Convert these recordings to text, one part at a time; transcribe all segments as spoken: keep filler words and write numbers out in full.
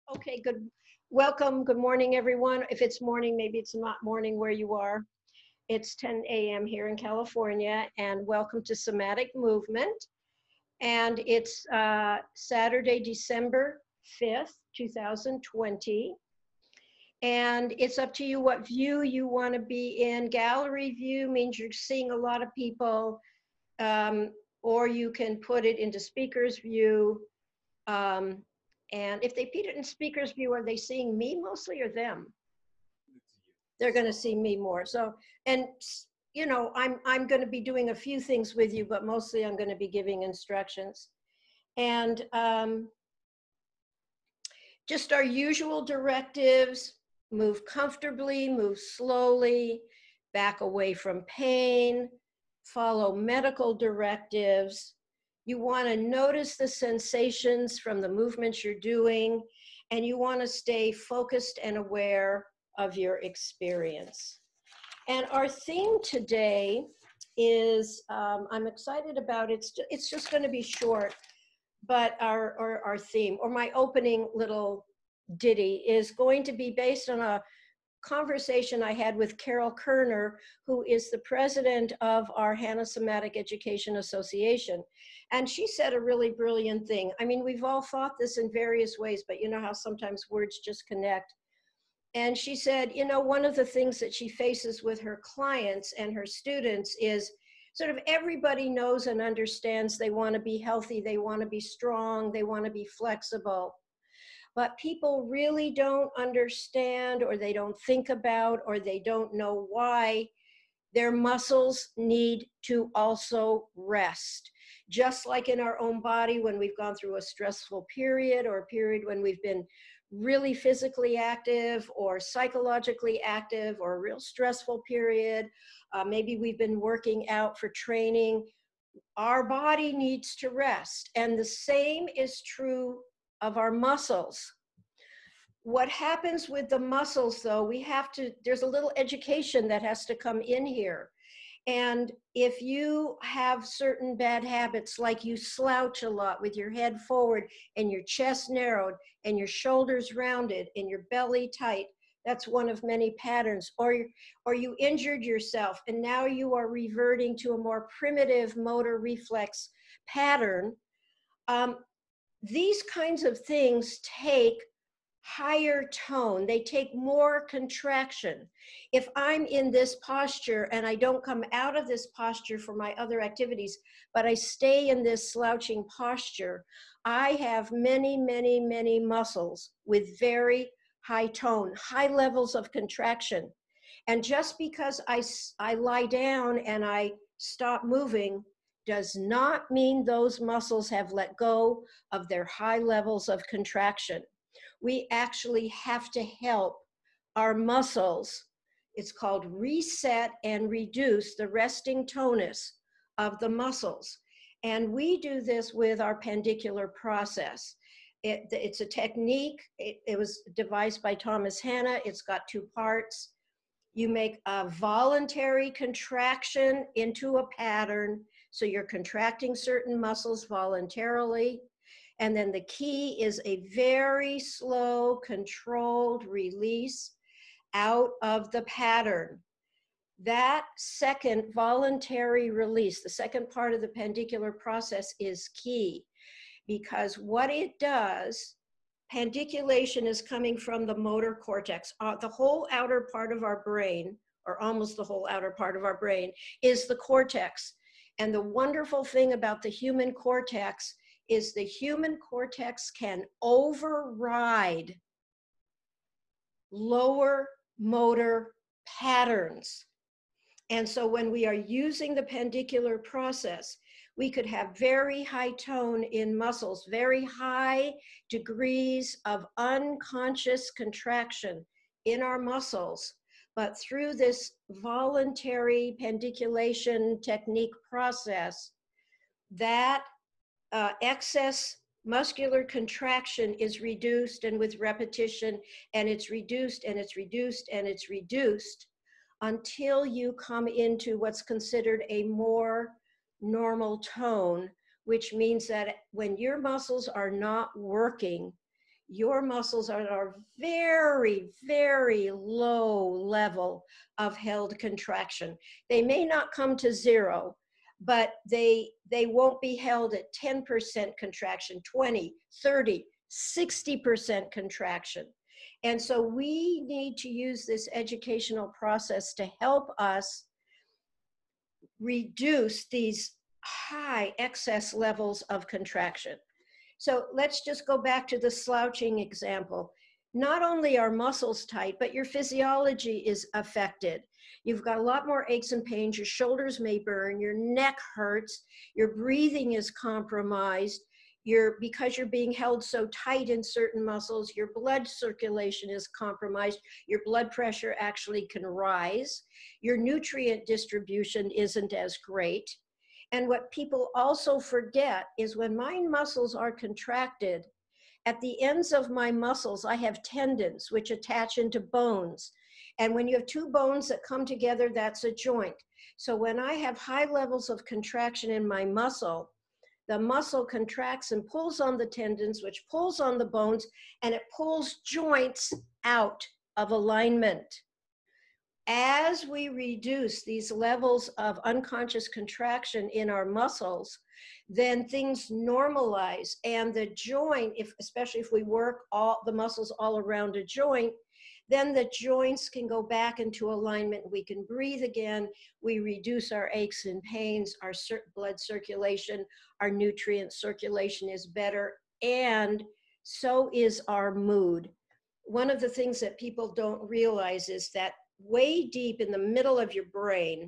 Okay, good. Welcome. Good morning, everyone. If it's morning, maybe it's not morning where you are. It's ten A M here in California, and welcome to Somatic Movement. And it's uh, Saturday, December fifth, two thousand twenty. And it's up to you what view you want to be in. Gallery view means you're seeing a lot of people, um, or you can put it into speaker's view. Um, and if they put it in speaker's view, are they seeing me mostly or them? They're going to see me more. So, and you know, I'm I'm going to be doing a few things with you, but mostly I'm going to be giving instructions. And um, just our usual directives: move comfortably, move slowly, back away from pain, follow medical directives. You want to notice the sensations from the movements you're doing, and you want to stay focused and aware of your experience. And our theme today is, um, I'm excited about it. It's, it's just going to be short, but our, our, our theme, or my opening little ditty, is going to be based on a conversation I had with Carol Kerner, who is the president of our Hannah Somatic Education Association. And she said a really brilliant thing. I mean, we've all thought this in various ways, but you know how sometimes words just connect. And she said, you know, one of the things that she faces with her clients and her students is sort of everybody knows and understands they want to be healthy, they want to be strong, they want to be flexible. But people really don't understand, or they don't think about, or they don't know why their muscles need to also rest. Just like in our own body, when we've gone through a stressful period, or a period when we've been really physically active or psychologically active, or a real stressful period, uh, maybe we've been working out for training, our body needs to rest. And the same is true of our muscles. What happens with the muscles, though, we have to, there's a little education that has to come in here. And if you have certain bad habits, like you slouch a lot with your head forward and your chest narrowed and your shoulders rounded and your belly tight, that's one of many patterns. Or, or you injured yourself and now you are reverting to a more primitive motor reflex pattern. Um, these kinds of things take higher tone, they take more contraction. If I'm in this posture and I don't come out of this posture for my other activities, but I stay in this slouching posture, I have many, many, many muscles with very high tone, high levels of contraction. And just because I, I lie down and I stop moving does not mean those muscles have let go of their high levels of contraction. We actually have to help our muscles. It's called reset and reduce the resting tonus of the muscles. And we do this with our pandicular process. It, it's a technique. It, it was devised by Thomas Hanna. It's got two parts. You make a voluntary contraction into a pattern. So you're contracting certain muscles voluntarily. And then the key is a very slow, controlled release out of the pattern. That second voluntary release, the second part of the pandicular process, is key, because what it does, pandiculation is coming from the motor cortex. Uh, the whole outer part of our brain, or almost the whole outer part of our brain, is the cortex. And the wonderful thing about the human cortex is the human cortex can override lower motor patterns. And so when we are using the pandicular process, we could have very high tone in muscles, very high degrees of unconscious contraction in our muscles. But through this voluntary pandiculation technique process, that Uh, excess muscular contraction is reduced, and with repetition, and it's reduced, and it's reduced, and it's reduced until you come into what's considered a more normal tone, which means that when your muscles are not working, your muscles are at a very, very low level of held contraction. They may not come to zero, but they, they won't be held at ten percent contraction, twenty, thirty, sixty percent contraction. And so we need to use this educational process to help us reduce these high excess levels of contraction. So let's just go back to the slouching example. Not only are muscles tight, but your physiology is affected. You've got a lot more aches and pains, your shoulders may burn, your neck hurts, your breathing is compromised, you're, because you're being held so tight in certain muscles, your blood circulation is compromised, your blood pressure actually can rise, your nutrient distribution isn't as great. And what people also forget is when my muscles are contracted, at the ends of my muscles, I have tendons which attach into bones. And when you have two bones that come together, that's a joint. So when I have high levels of contraction in my muscle, the muscle contracts and pulls on the tendons, which pulls on the bones, and it pulls joints out of alignment. As we reduce these levels of unconscious contraction in our muscles, then things normalize, and the joint, if, especially if we work all the muscles all around a joint, then the joints can go back into alignment. We can breathe again. We reduce our aches and pains, our blood circulation, our nutrient circulation is better, and so is our mood. One of the things that people don't realize is that way deep in the middle of your brain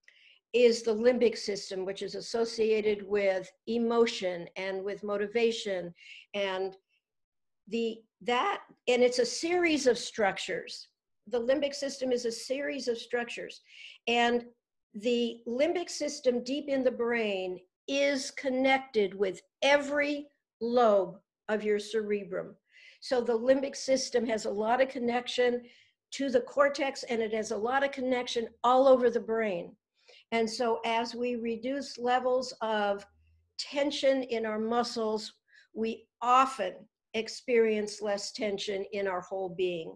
is the limbic system, which is associated with emotion and with motivation, and the that and it's a series of structures. The limbic system is a series of structures, and the limbic system deep in the brain is connected with every lobe of your cerebrum. So the limbic system has a lot of connection to the cortex, and it has a lot of connection all over the brain. And so as we reduce levels of tension in our muscles, we often experience less tension in our whole being.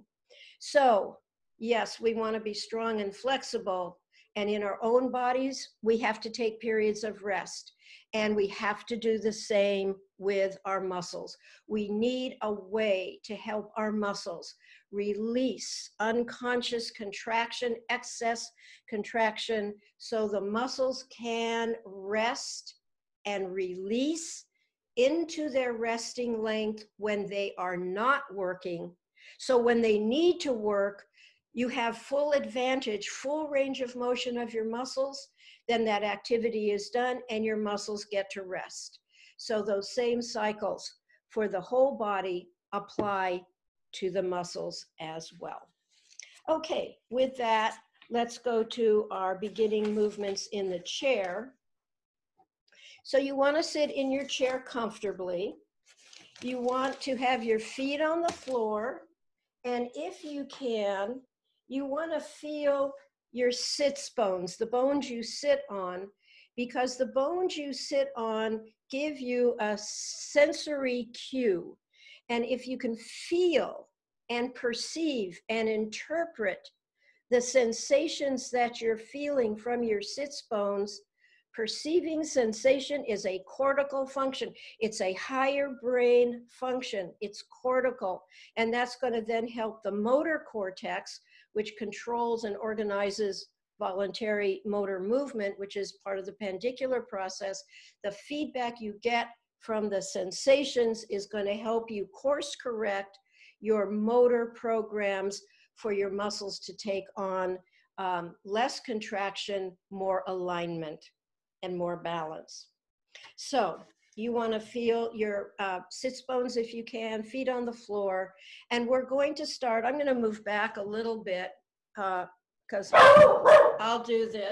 So yes, we want to be strong and flexible, and in our own bodies, we have to take periods of rest, and we have to do the same with our muscles. We need a way to help our muscles release unconscious contraction, excess contraction, so the muscles can rest and release into their resting length when they are not working. So when they need to work, you have full advantage, full range of motion of your muscles, then that activity is done and your muscles get to rest. So those same cycles for the whole body apply to the muscles as well. Okay, with that, let's go to our beginning movements in the chair. So you want to sit in your chair comfortably. You want to have your feet on the floor, and if you can, you want to feel your sits bones, the bones you sit on, because the bones you sit on give you a sensory cue. And if you can feel and perceive and interpret the sensations that you're feeling from your sits bones, perceiving sensation is a cortical function. It's a higher brain function. It's cortical. And that's going to then help the motor cortex, which controls and organizes voluntary motor movement, which is part of the pandicular process. The feedback you get from the sensations is going to help you course correct your motor programs for your muscles to take on um, less contraction, more alignment, and more balance. So you want to feel your uh, sits bones if you can, feet on the floor. And we're going to start, I'm going to move back a little bit because uh, I'll do this.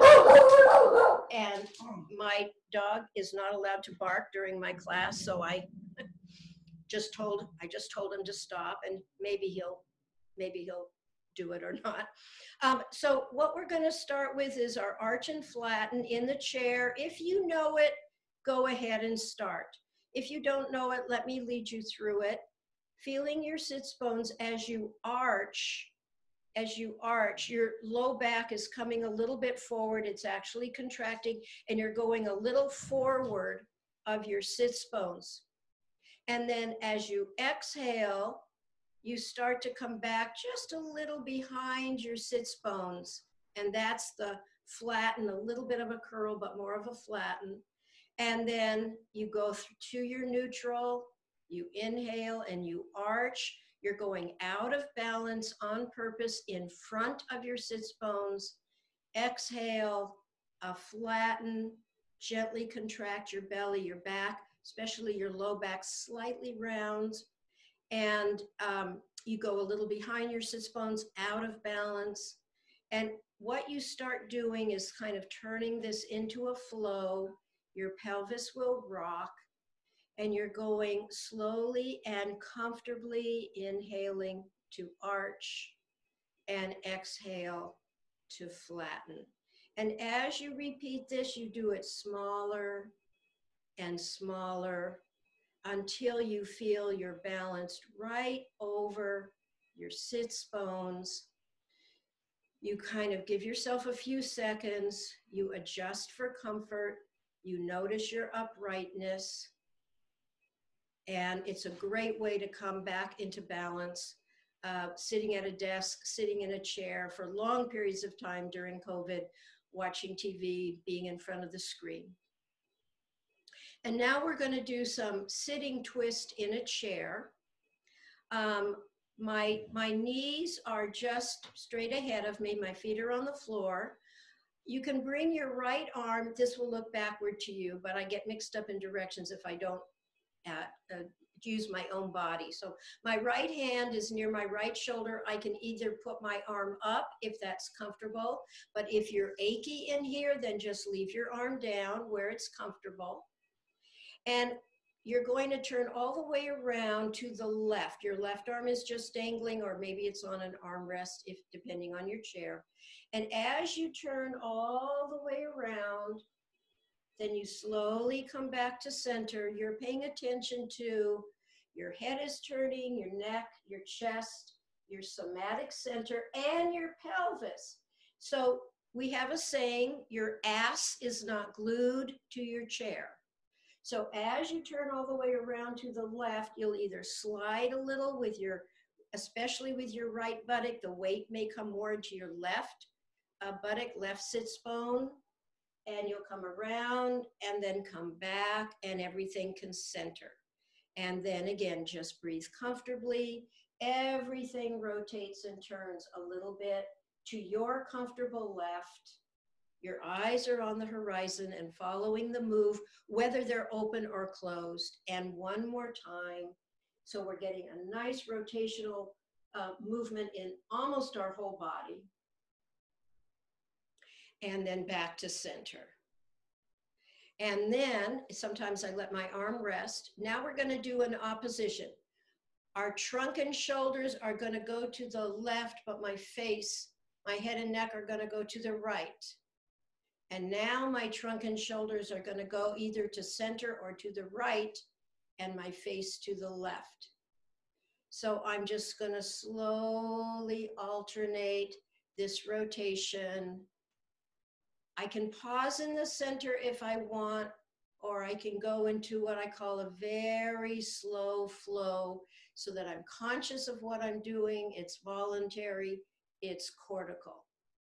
And my dog is not allowed to bark during my class, so I just told, I just told him to stop, and maybe he'll, maybe he'll do it or not. Um, so what we're going to start with is our arch and flatten in the chair. If you know it, go ahead and start. If you don't know it, let me lead you through it. feeling your sits bones as you arch. As you arch, your low back is coming a little bit forward. It's actually contracting, and you're going a little forward of your sits bones. And then as you exhale, you start to come back just a little behind your sits bones. And that's the flatten, a little bit of a curl, but more of a flatten. And then you go to your neutral, you inhale and you arch. You're going out of balance on purpose in front of your sits bones. Exhale, uh, flatten, gently contract your belly, your back, especially your low back, slightly rounds. And um, you go a little behind your sits bones, out of balance. And what you start doing is kind of turning this into a flow. Your pelvis will rock, and you're going slowly and comfortably inhaling to arch and exhale to flatten. And as you repeat this, you do it smaller and smaller until you feel you're balanced right over your sits bones. You kind of give yourself a few seconds, you adjust for comfort, you notice your uprightness, and it's a great way to come back into balance, uh, sitting at a desk, sitting in a chair for long periods of time during COVID, watching T V, being in front of the screen. And now we're going to do some sitting twist in a chair. Um, my, my knees are just straight ahead of me. My feet are on the floor. You can bring your right arm. This will look backward to you, but I get mixed up in directions if I don't uh, uh, use my own body. So my right hand is near my right shoulder. I can either put my arm up if that's comfortable, but if you're achy in here, then just leave your arm down where it's comfortable. And you're going to turn all the way around to the left. Your left arm is just dangling, or maybe it's on an armrest, if depending on your chair. And as you turn all the way around, then you slowly come back to center. You're paying attention to your head is turning, your neck, your chest, your somatic center, and your pelvis. So we have a saying, your ass is not glued to your chair. So as you turn all the way around to the left, you'll either slide a little with your, especially with your right buttock, the weight may come more into your left uh, buttock, left sits bone, and you'll come around and then come back and everything can center. And then again, just breathe comfortably. Everything rotates and turns a little bit to your comfortable left. Your eyes are on the horizon and following the move, whether they're open or closed. And one more time. So we're getting a nice rotational uh, movement in almost our whole body. And then back to center. And then sometimes I let my arm rest. Now we're going to do an opposition. Our trunk and shoulders are going to go to the left, but my face, my head and neck are going to go to the right. And now my trunk and shoulders are going to go either to center or to the right, and my face to the left. So I'm just going to slowly alternate this rotation. I can pause in the center if I want, or I can go into what I call a very slow flow so that I'm conscious of what I'm doing. It's voluntary, it's cortical.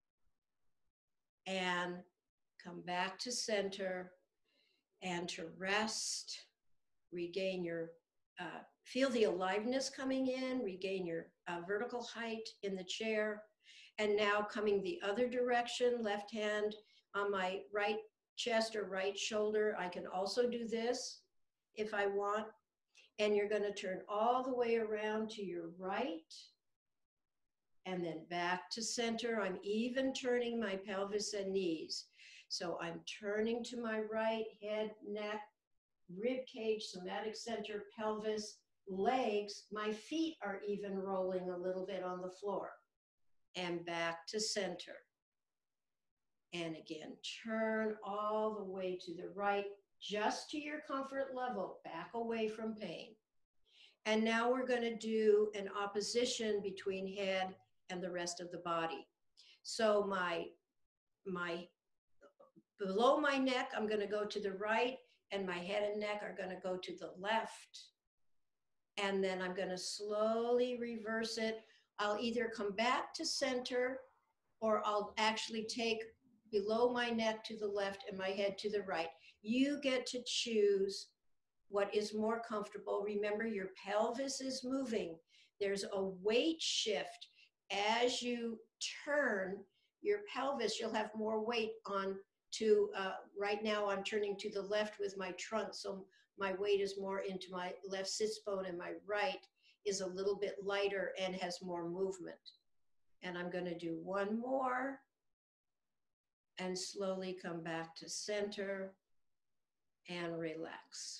And come back to center and to rest, regain your, uh, feel the aliveness coming in, regain your uh, vertical height in the chair. And now coming the other direction, left hand on my right chest or right shoulder. I can also do this if I want. And you're going to turn all the way around to your right and then back to center. I'm even turning my pelvis and knees. So I'm turning to my right, head, neck, rib cage, somatic center, pelvis, legs. My feet are even rolling a little bit on the floor. And back to center. And again, turn all the way to the right, just to your comfort level, back away from pain. And now we're going to do an opposition between head and the rest of the body. So my, my, below my neck, I'm going to go to the right, and my head and neck are going to go to the left. And then I'm going to slowly reverse it. I'll either come back to center, or I'll actually take below my neck to the left and my head to the right. You get to choose what is more comfortable. Remember, your pelvis is moving. There's a weight shift. As you turn your pelvis, you'll have more weight on to, uh, right now I'm turning to the left with my trunk, so my weight is more into my left sits bone, and my right is a little bit lighter and has more movement. And I'm going to do one more and slowly come back to center and relax.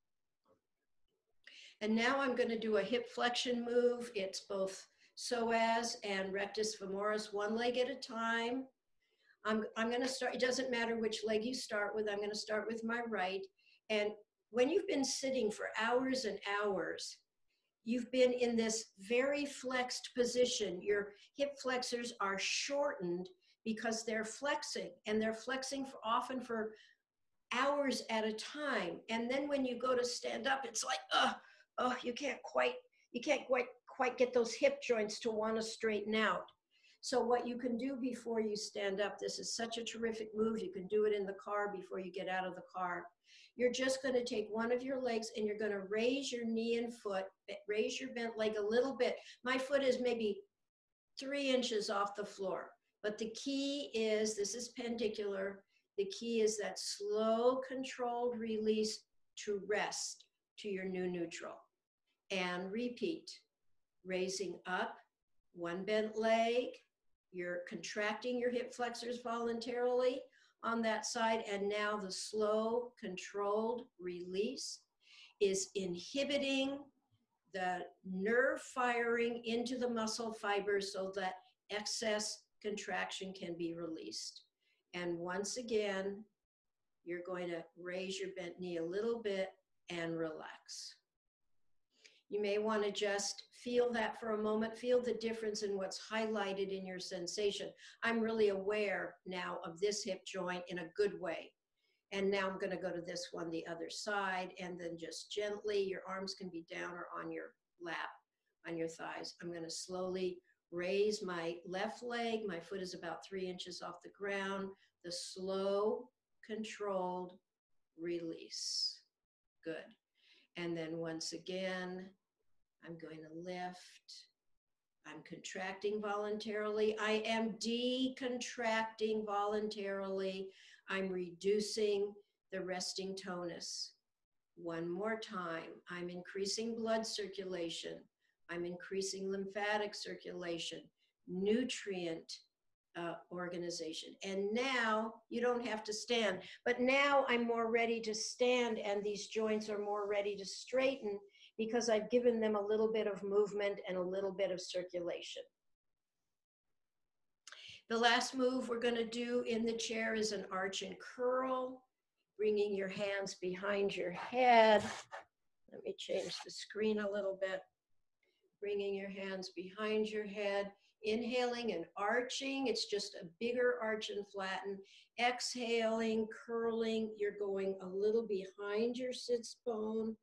And now I'm going to do a hip flexion move. It's both psoas and rectus femoris, one leg at a time. I'm, I'm going to start, it doesn't matter which leg you start with. I'm going to start with my right. And when you've been sitting for hours and hours, you've been in this very flexed position. Your hip flexors are shortened because they're flexing, and they're flexing for often for hours at a time. And then when you go to stand up, it's like, oh, oh, you can't quite, you can't quite, quite get those hip joints to want to straighten out. So what you can do before you stand up, this is such a terrific move. You can do it in the car before you get out of the car. You're just going to take one of your legs and you're going to raise your knee and foot, raise your bent leg a little bit. My foot is maybe three inches off the floor. But the key is, this is pandicular. The key is that slow, controlled release to rest to your new neutral. And repeat, raising up, one bent leg. You're contracting your hip flexors voluntarily on that side, and now the slow, controlled release is inhibiting the nerve firing into the muscle fibers so that excess contraction can be released. And once again, you're going to raise your bent knee a little bit and relax. You may want to just feel that for a moment, feel the difference in what's highlighted in your sensation. I'm really aware now of this hip joint in a good way. And now I'm going to go to this one, the other side, and then just gently, your arms can be down or on your lap, on your thighs. I'm going to slowly raise my left leg. My foot is about three inches off the ground. The slow, controlled release. Good. And then once again, I'm going to lift. I'm contracting voluntarily. I am decontracting voluntarily. I'm reducing the resting tonus. One more time. I'm increasing blood circulation. I'm increasing lymphatic circulation, nutrient uh, organization. And now you don't have to stand, but now I'm more ready to stand, and these joints are more ready to straighten because I've given them a little bit of movement and a little bit of circulation. The last move we're going to do in the chair is an arch and curl, bringing your hands behind your head. Let me change the screen a little bit. Bringing your hands behind your head, inhaling and arching. It's just a bigger arch and flatten. Exhaling, curling. You're going a little behind your sits bone.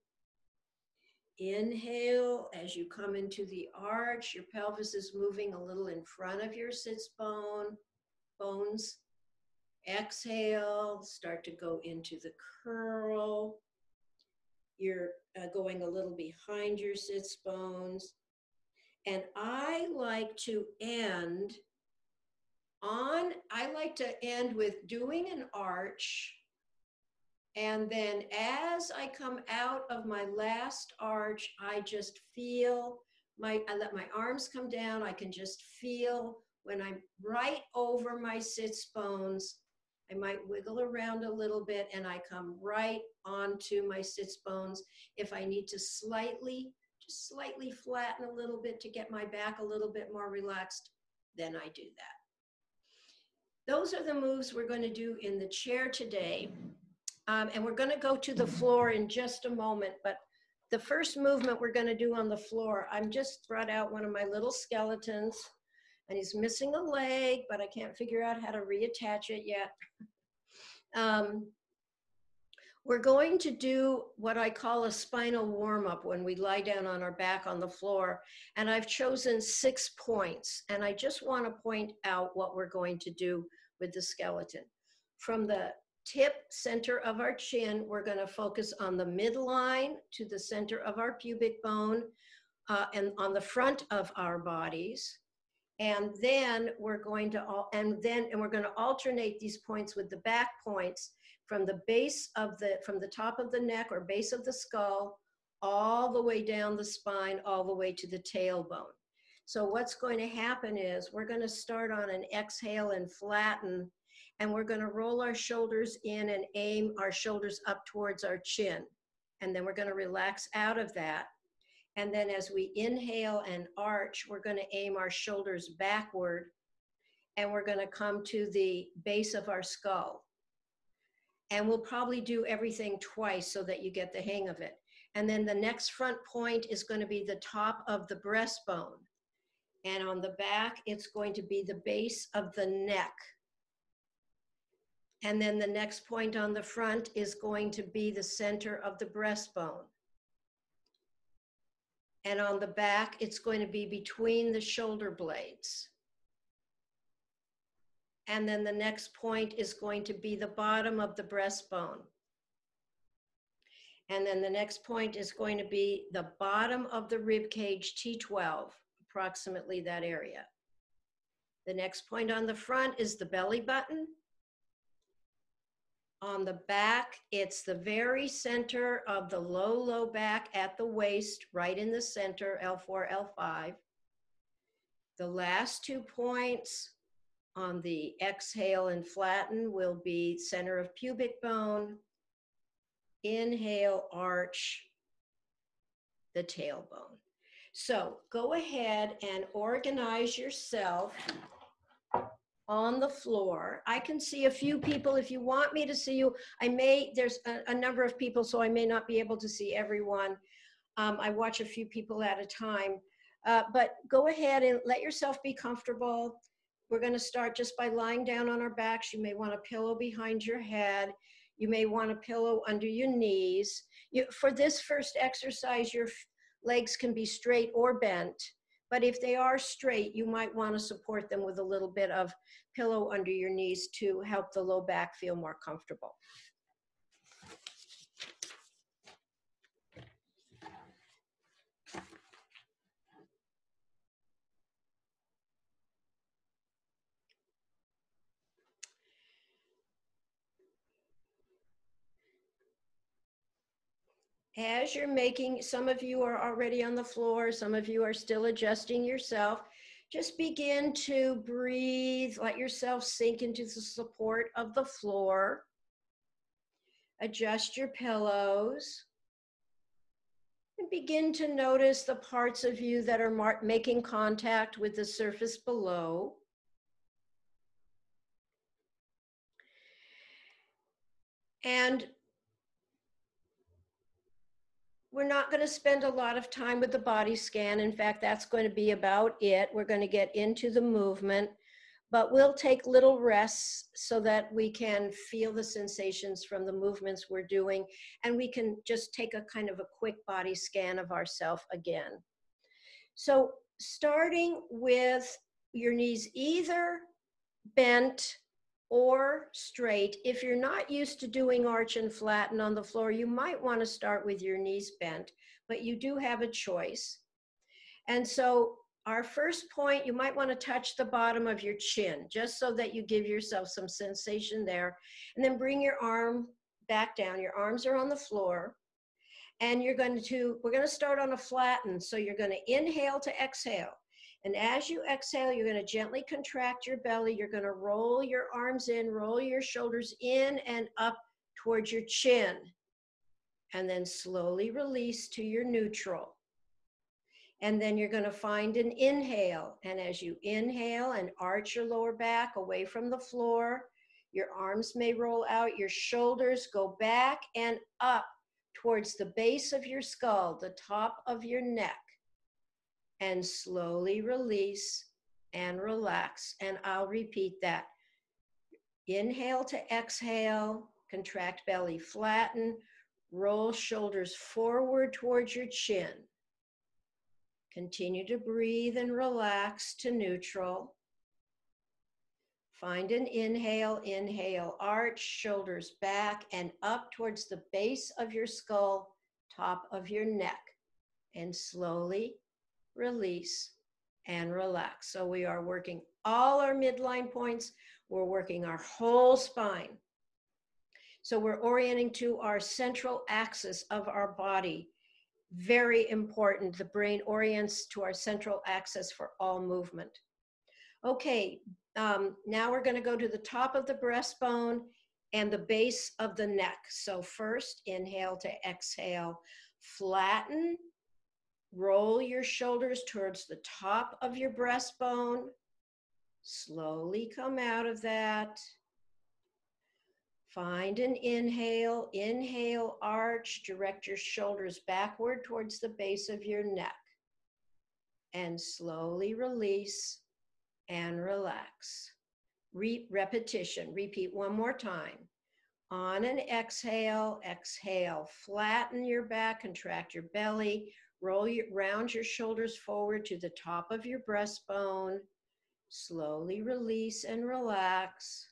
Inhale, as you come into the arch, your pelvis is moving a little in front of your sits bone, bones. Exhale, start to go into the curl. You're uh, going a little behind your sits bones. And I like to end on, I like to end with doing an arch. And then as I come out of my last arch, I just feel my, I let my arms come down. I can just feel when I'm right over my sits bones, I might wiggle around a little bit and I come right onto my sits bones. If I need to slightly, just slightly flatten a little bit to get my back a little bit more relaxed, then I do that. Those are the moves we're going to do in the chair today. Um, and we're going to go to the floor in just a moment, but the first movement we're going to do on the floor, I'm just brought out one of my little skeletons, and he's missing a leg, but I can't figure out how to reattach it yet. Um, we're going to do what I call a spinal warm-up when we lie down on our back on the floor, and I've chosen six points, and I just want to point out what we're going to do with the skeleton. From the tip center of our chin, we're going to focus on the midline to the center of our pubic bone uh, and on the front of our bodies. And then we're going to, all, and then, and we're going to alternate these points with the back points from the base of the, from the top of the neck or base of the skull, all the way down the spine, all the way to the tailbone. So what's going to happen is we're going to start on an exhale and flatten, and we're going to roll our shoulders in and aim our shoulders up towards our chin. And then we're going to relax out of that. And then as we inhale and arch, we're going to aim our shoulders backward, and we're going to come to the base of our skull. And we'll probably do everything twice so that you get the hang of it. And then the next front point is going to be the top of the breastbone. And on the back, it's going to be the base of the neck. And then the next point on the front is going to be the center of the breastbone. And on the back, it's going to be between the shoulder blades. And then the next point is going to be the bottom of the breastbone. And then the next point is going to be the bottom of the rib cage, T twelve, approximately that area. The next point on the front is the belly button. On the back, it's the very center of the low, low back at the waist, right in the center, L four, L five. The last two points on the exhale and flatten will be center of pubic bone, inhale, arch, the tailbone. So go ahead and organize yourself on the floor. I can see a few people. If you want me to see you, I may, there's a, a number of people, so I may not be able to see everyone. Um, I watch a few people at a time, uh, but go ahead and let yourself be comfortable. We're going to start just by lying down on our backs. You may want a pillow behind your head. You may want a pillow under your knees. You, for this first exercise, your legs can be straight or bent. But if they are straight, you might want to support them with a little bit of pillow under your knees to help the low back feel more comfortable. As you're making, some of you are already on the floor, some of you are still adjusting yourself. Just begin to breathe, let yourself sink into the support of the floor. Adjust your pillows. And begin to notice the parts of you that are making contact with the surface below. And we're not going to spend a lot of time with the body scan. In fact, that's going to be about it. We're going to get into the movement, but we'll take little rests so that we can feel the sensations from the movements we're doing, and we can just take a kind of a quick body scan of ourselves again. So starting with your knees either bent or straight. If you're not used to doing arch and flatten on the floor, you might want to start with your knees bent, but you do have a choice. And so our first point, you might want to touch the bottom of your chin, just so that you give yourself some sensation there. And then bring your arm back down. Your arms are on the floor. And you're going to, we're going to start on a flatten. So you're going to inhale to exhale. And as you exhale, you're going to gently contract your belly. You're going to roll your arms in, roll your shoulders in and up towards your chin. And then slowly release to your neutral. And then you're going to find an inhale. And as you inhale and arch your lower back away from the floor, your arms may roll out, your shoulders go back and up towards the base of your skull, the top of your neck, and slowly release and relax. And I'll repeat that. Inhale to exhale, contract belly, flatten, roll shoulders forward towards your chin. Continue to breathe and relax to neutral. Find an inhale, inhale, arch, shoulders back and up towards the base of your skull, top of your neck, and slowly release and relax. So we are working all our midline points. We're working our whole spine. So we're orienting to our central axis of our body. Very important. The brain orients to our central axis for all movement. Okay, um, now we're going to go to the top of the breastbone and the base of the neck. So first, inhale to exhale, flatten, roll your shoulders towards the top of your breastbone. Slowly come out of that. Find an inhale, inhale, arch, direct your shoulders backward towards the base of your neck. And slowly release and relax. Re- repetition, repeat one more time. On an exhale, exhale, flatten your back, contract your belly, roll your, round your shoulders forward to the top of your breastbone. Slowly release and relax.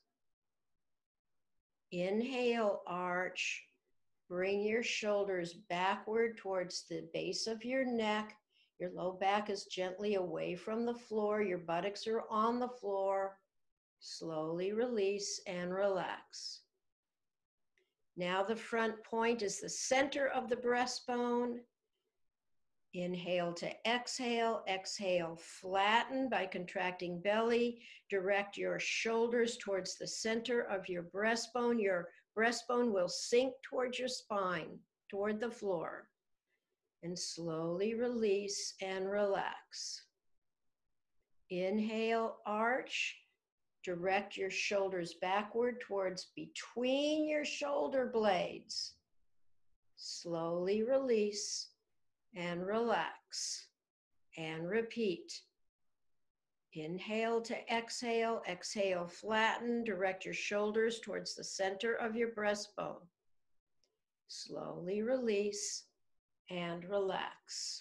Inhale, arch. Bring your shoulders backward towards the base of your neck. Your low back is gently away from the floor. Your buttocks are on the floor. Slowly release and relax. Now the front point is the center of the breastbone. Inhale to exhale, exhale, flatten by contracting belly. Direct your shoulders towards the center of your breastbone. Your breastbone will sink towards your spine, toward the floor. And slowly release and relax. Inhale, arch. Direct your shoulders backward towards between your shoulder blades. Slowly release and relax. And repeat. Inhale to exhale, exhale, flatten. Direct your shoulders towards the center of your breastbone. Slowly release and relax.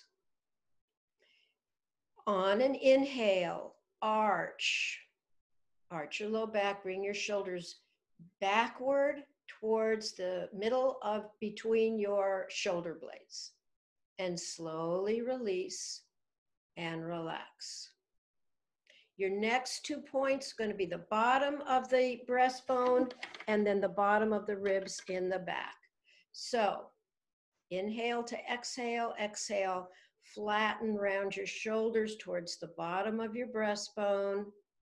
On an inhale, arch. Arch your low back, bring your shoulders backward towards the middle of between your shoulder blades. And slowly release and relax. Your next two points are going to be the bottom of the breastbone and then the bottom of the ribs in the back. So inhale to exhale, exhale, flatten round your shoulders towards the bottom of your breastbone.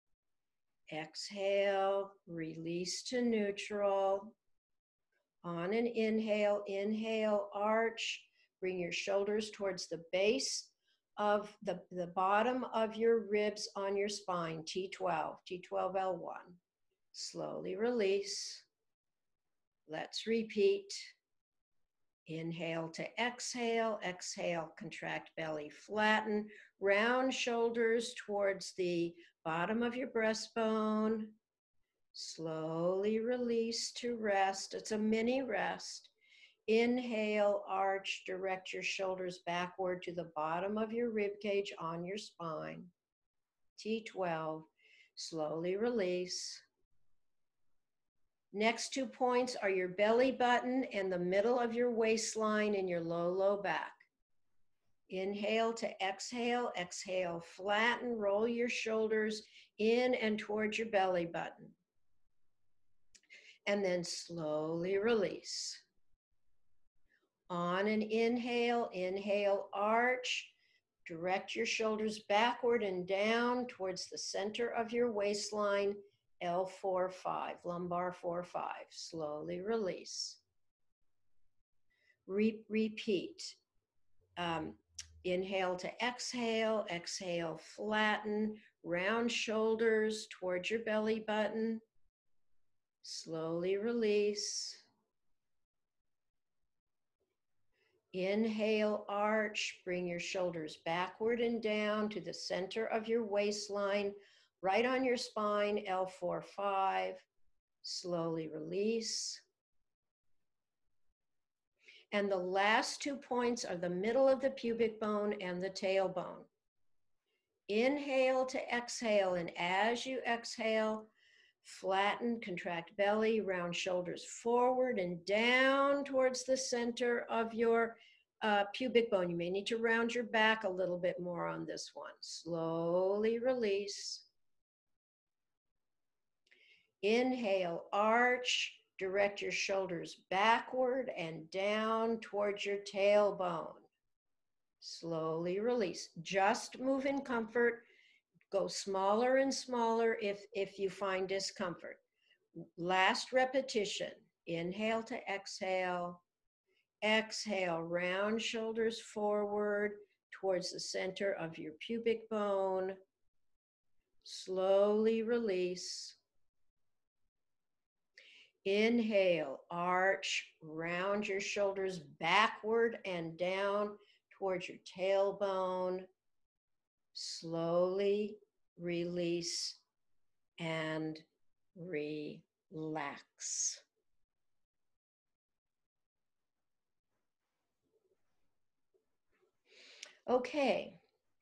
Exhale, release to neutral. On an inhale, inhale, arch. Bring your shoulders towards the base of the, the bottom of your ribs on your spine, T twelve, T twelve L one. Slowly release. Let's repeat. Inhale to exhale, exhale, contract belly, flatten, round shoulders towards the bottom of your breastbone. Slowly release to rest. It's a mini rest. Inhale, arch, direct your shoulders backward to the bottom of your rib cage on your spine. T twelve, slowly release. Next two points are your belly button and the middle of your waistline and your low, low back. Inhale to exhale, exhale, flatten, roll your shoulders in and towards your belly button. And then slowly release. On an inhale, inhale, arch, direct your shoulders backward and down towards the center of your waistline, L four five, lumbar four five. Slowly release. Re- repeat. Um, inhale to exhale, exhale, flatten, round shoulders towards your belly button. Slowly release. Inhale, arch, bring your shoulders backward and down to the center of your waistline, right on your spine, L four five. Slowly release. And the last two points are the middle of the pubic bone and the tailbone. Inhale to exhale, and as you exhale, flatten, contract belly, round shoulders forward and down towards the center of your uh, pubic bone. You may need to round your back a little bit more on this one. Slowly release. Inhale, arch, direct your shoulders backward and down towards your tailbone. Slowly release. Just move in comfort. Go smaller and smaller if, if you find discomfort. Last repetition. Inhale to exhale. Exhale, round shoulders forward towards the center of your pubic bone. Slowly release. Inhale, arch, round your shoulders backward and down towards your tailbone. Slowly release and relax. Okay.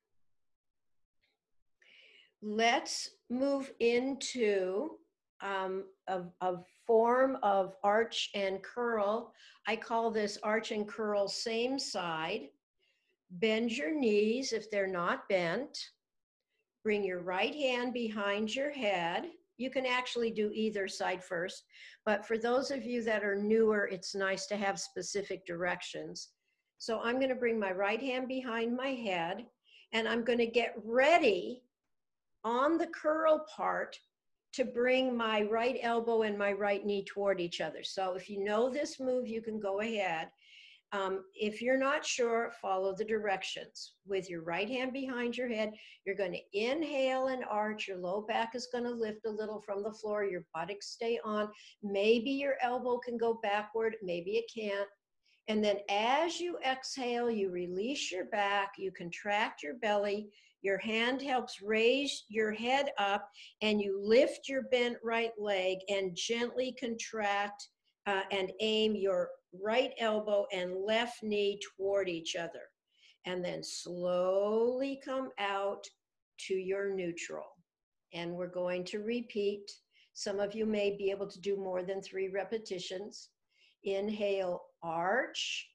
Let's move into um, a, a form of arch and curl. I call this arch and curl same side. Bend your knees if they're not bent. Bring your right hand behind your head. You can actually do either side first, but for those of you that are newer, it's nice to have specific directions. So I'm going to bring my right hand behind my head, and I'm going to get ready on the curl part to bring my right elbow and my right knee toward each other. So if you know this move, you can go ahead. Um, if you're not sure, follow the directions. With your right hand behind your head, you're going to inhale and arch. Your low back is going to lift a little from the floor. Your buttocks stay on. Maybe your elbow can go backward. Maybe it can't. And then as you exhale, you release your back. You contract your belly. Your hand helps raise your head up, and you lift your bent right leg and gently contract uh, and aim your right elbow and left knee toward each other. And then slowly come out to your neutral. And we're going to repeat. Some of you may be able to do more than three repetitions. Inhale, arch.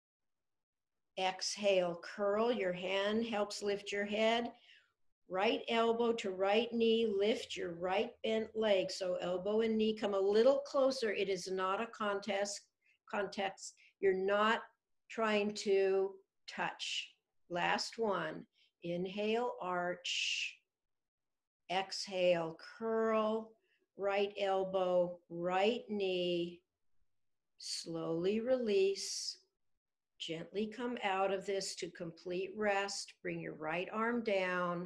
Exhale, curl. Your hand helps lift your head. Right elbow to right knee, lift your right bent leg. So elbow and knee come a little closer. It is not a contest. Context. You're not trying to touch. Last one. Inhale, arch. Exhale, curl. Right elbow, right knee. Slowly release. Gently come out of this to complete rest. Bring your right arm down.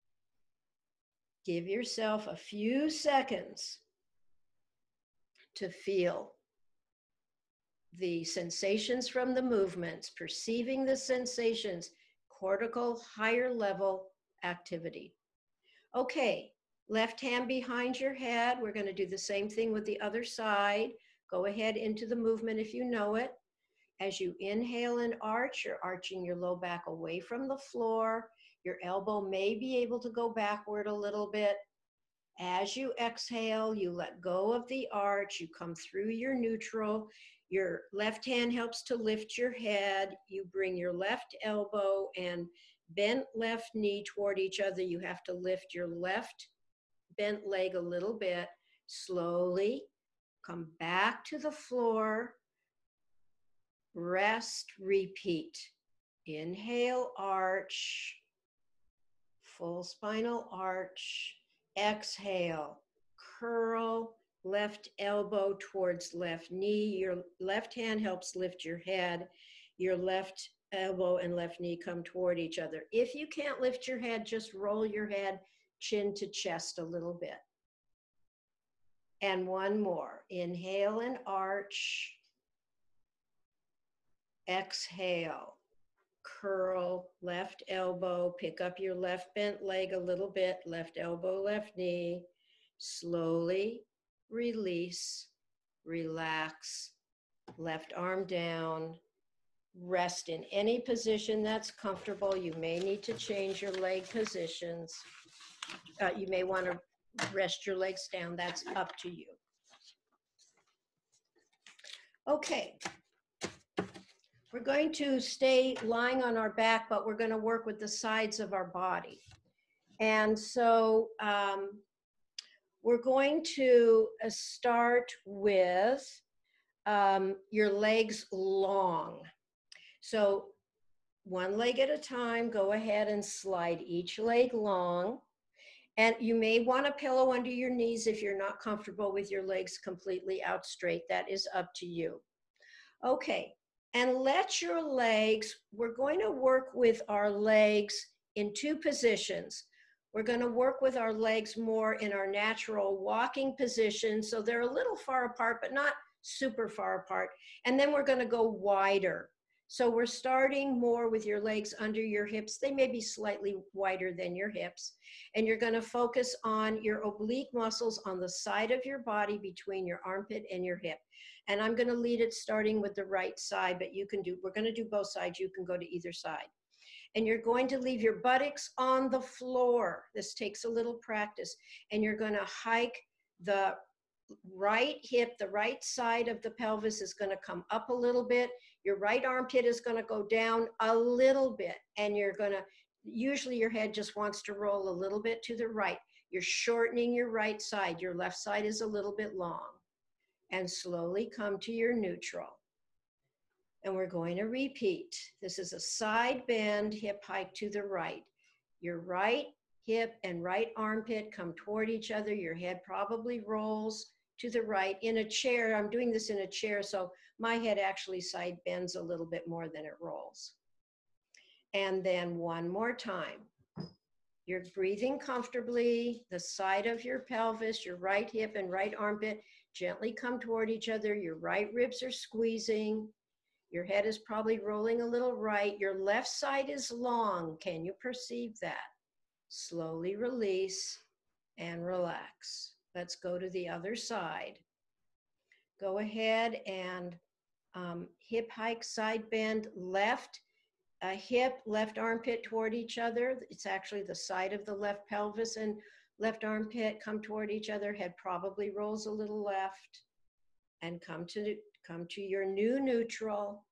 Give yourself a few seconds to feel the sensations from the movements, perceiving the sensations, cortical, higher level activity. Okay, left hand behind your head. We're going to do the same thing with the other side. Go ahead into the movement if you know it. As you inhale and arch, you're arching your low back away from the floor. Your elbow may be able to go backward a little bit. As you exhale, you let go of the arch. You come through your neutral. Your left hand helps to lift your head. You bring your left elbow and bent left knee toward each other. You have to lift your left bent leg a little bit. Slowly come back to the floor. Rest, repeat. Inhale, arch. Full spinal arch. Exhale, curl, left elbow towards left knee. Your left hand helps lift your head. Your left elbow and left knee come toward each other. If you can't lift your head, just roll your head chin to chest a little bit. And one more. Inhale and arch. Exhale. Curl, left elbow, pick up your left bent leg a little bit, left elbow, left knee. Slowly release, relax, left arm down. Rest in any position that's comfortable. You may need to change your leg positions. Uh, you may want to rest your legs down. That's up to you. Okay. We're going to stay lying on our back, but we're going to work with the sides of our body. And so um, we're going to uh, start with um, your legs long. So one leg at a time, go ahead and slide each leg long. And you may want a pillow under your knees if you're not comfortable with your legs completely out straight. That is up to you. Okay. And let your legs, we're going to work with our legs in two positions. We're going to work with our legs more in our natural walking position. So they're a little far apart, but not super far apart. And then we're going to go wider. So we're starting more with your legs under your hips. They may be slightly wider than your hips. And you're going to focus on your oblique muscles on the side of your body between your armpit and your hip. And I'm going to lead it starting with the right side, but you can do, we're going to do both sides. You can go to either side. And you're going to leave your buttocks on the floor. This takes a little practice. And you're going to hike the right hip, the right side of the pelvis is going to come up a little bit. Your right armpit is going to go down a little bit. And you're going to, usually your head just wants to roll a little bit to the right. You're shortening your right side. Your left side is a little bit long. And slowly come to your neutral. And we're going to repeat. This is a side bend, hip hike to the right. Your right hip and right armpit come toward each other. Your head probably rolls to the right. In a chair, I'm doing this in a chair, so my head actually side bends a little bit more than it rolls. And then one more time. You're breathing comfortably. The side of your pelvis, your right hip and right armpit gently come toward each other. Your right ribs are squeezing. Your head is probably rolling a little right. Your left side is long. Can you perceive that? Slowly release and relax. Let's go to the other side. Go ahead and um, hip hike, side bend, left uh, hip, left armpit toward each other. It's actually the side of the left pelvis and left armpit come toward each other. Head probably rolls a little left. And come to, come to your new neutral.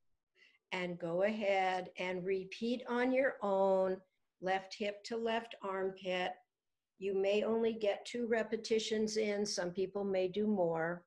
And go ahead and repeat on your own, left hip to left armpit. You may only get two repetitions in. Some people may do more.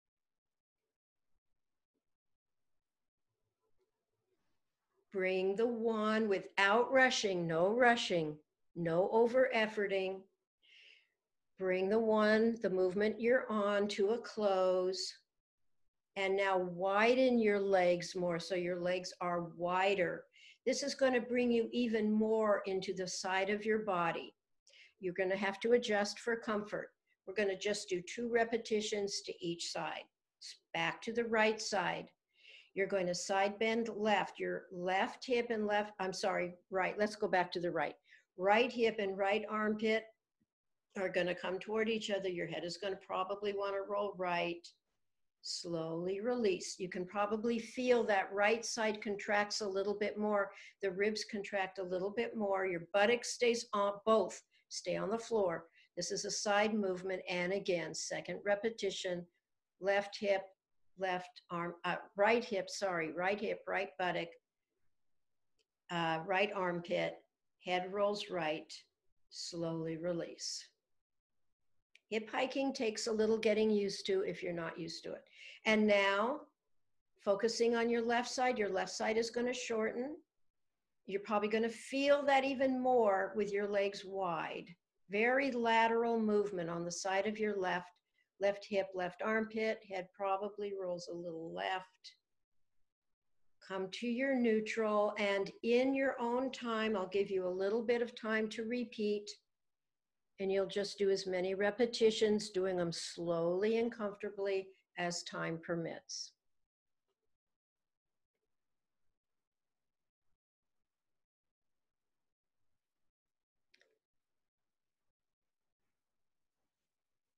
Bring the one without rushing, no rushing, no over efforting. Bring the one, the movement you're on, to a close. And now widen your legs more so your legs are wider. This is going to bring you even more into the side of your body. You're going to have to adjust for comfort. We're going to just do two repetitions to each side. Back to the right side. You're going to side bend left. Your left hip and left, I'm sorry, right. Let's go back to the right. Right hip and right armpit are going to come toward each other. Your head is going to probably want to roll right. Slowly release. You can probably feel that right side contracts a little bit more. The ribs contract a little bit more. Your buttock stays on, both stay on the floor. This is a side movement. And again, second repetition, left hip, left arm, uh, right hip, sorry, right hip, right buttock, uh, right armpit, head rolls right, slowly release. Hip hiking takes a little getting used to if you're not used to it. And now, focusing on your left side, your left side is going to shorten. You're probably going to feel that even more with your legs wide. Very lateral movement on the side of your left, left hip, left armpit, head probably rolls a little left. Come to your neutral, and in your own time, I'll give you a little bit of time to repeat. And you'll just do as many repetitions, doing them slowly and comfortably as time permits.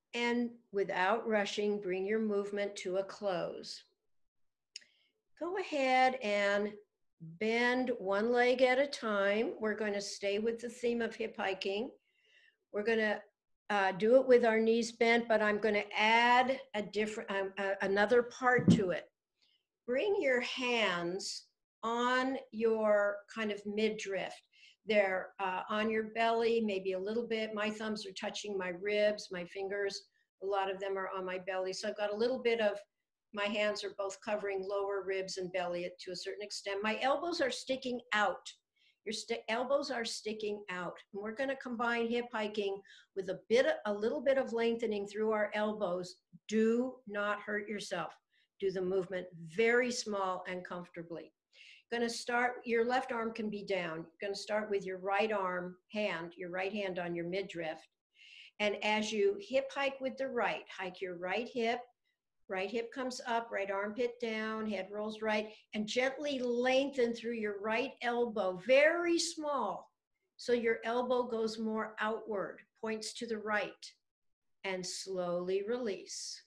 And without rushing, bring your movement to a close. Go ahead and bend one leg at a time. We're going to stay with the theme of hip hiking. We're going to uh, do it with our knees bent, but I'm going to add a different, um, uh, another part to it. Bring your hands on your kind of midriff. They're uh, on your belly, maybe a little bit. My thumbs are touching my ribs, my fingers, a lot of them are on my belly. So I've got a little bit of, my hands are both covering lower ribs and belly to a certain extent. My elbows are sticking out. Your st- elbows are sticking out. And we're going to combine hip hiking with a bit, a little bit of lengthening through our elbows. Do not hurt yourself. Do the movement very small and comfortably. Going to start, your left arm can be down. You're going to start with your right arm, hand, your right hand on your midriff. And as you hip hike with the right, hike your right hip, right hip comes up, right armpit down, head rolls right, and gently lengthen through your right elbow, very small. So your elbow goes more outward, points to the right, and slowly release.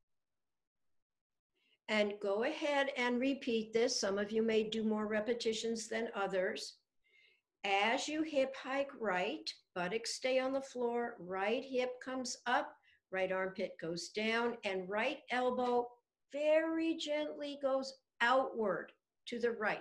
And go ahead and repeat this. Some of you may do more repetitions than others. As you hip hike right, buttocks stay on the floor, right hip comes up, right armpit goes down, and right elbow very gently goes outward to the right.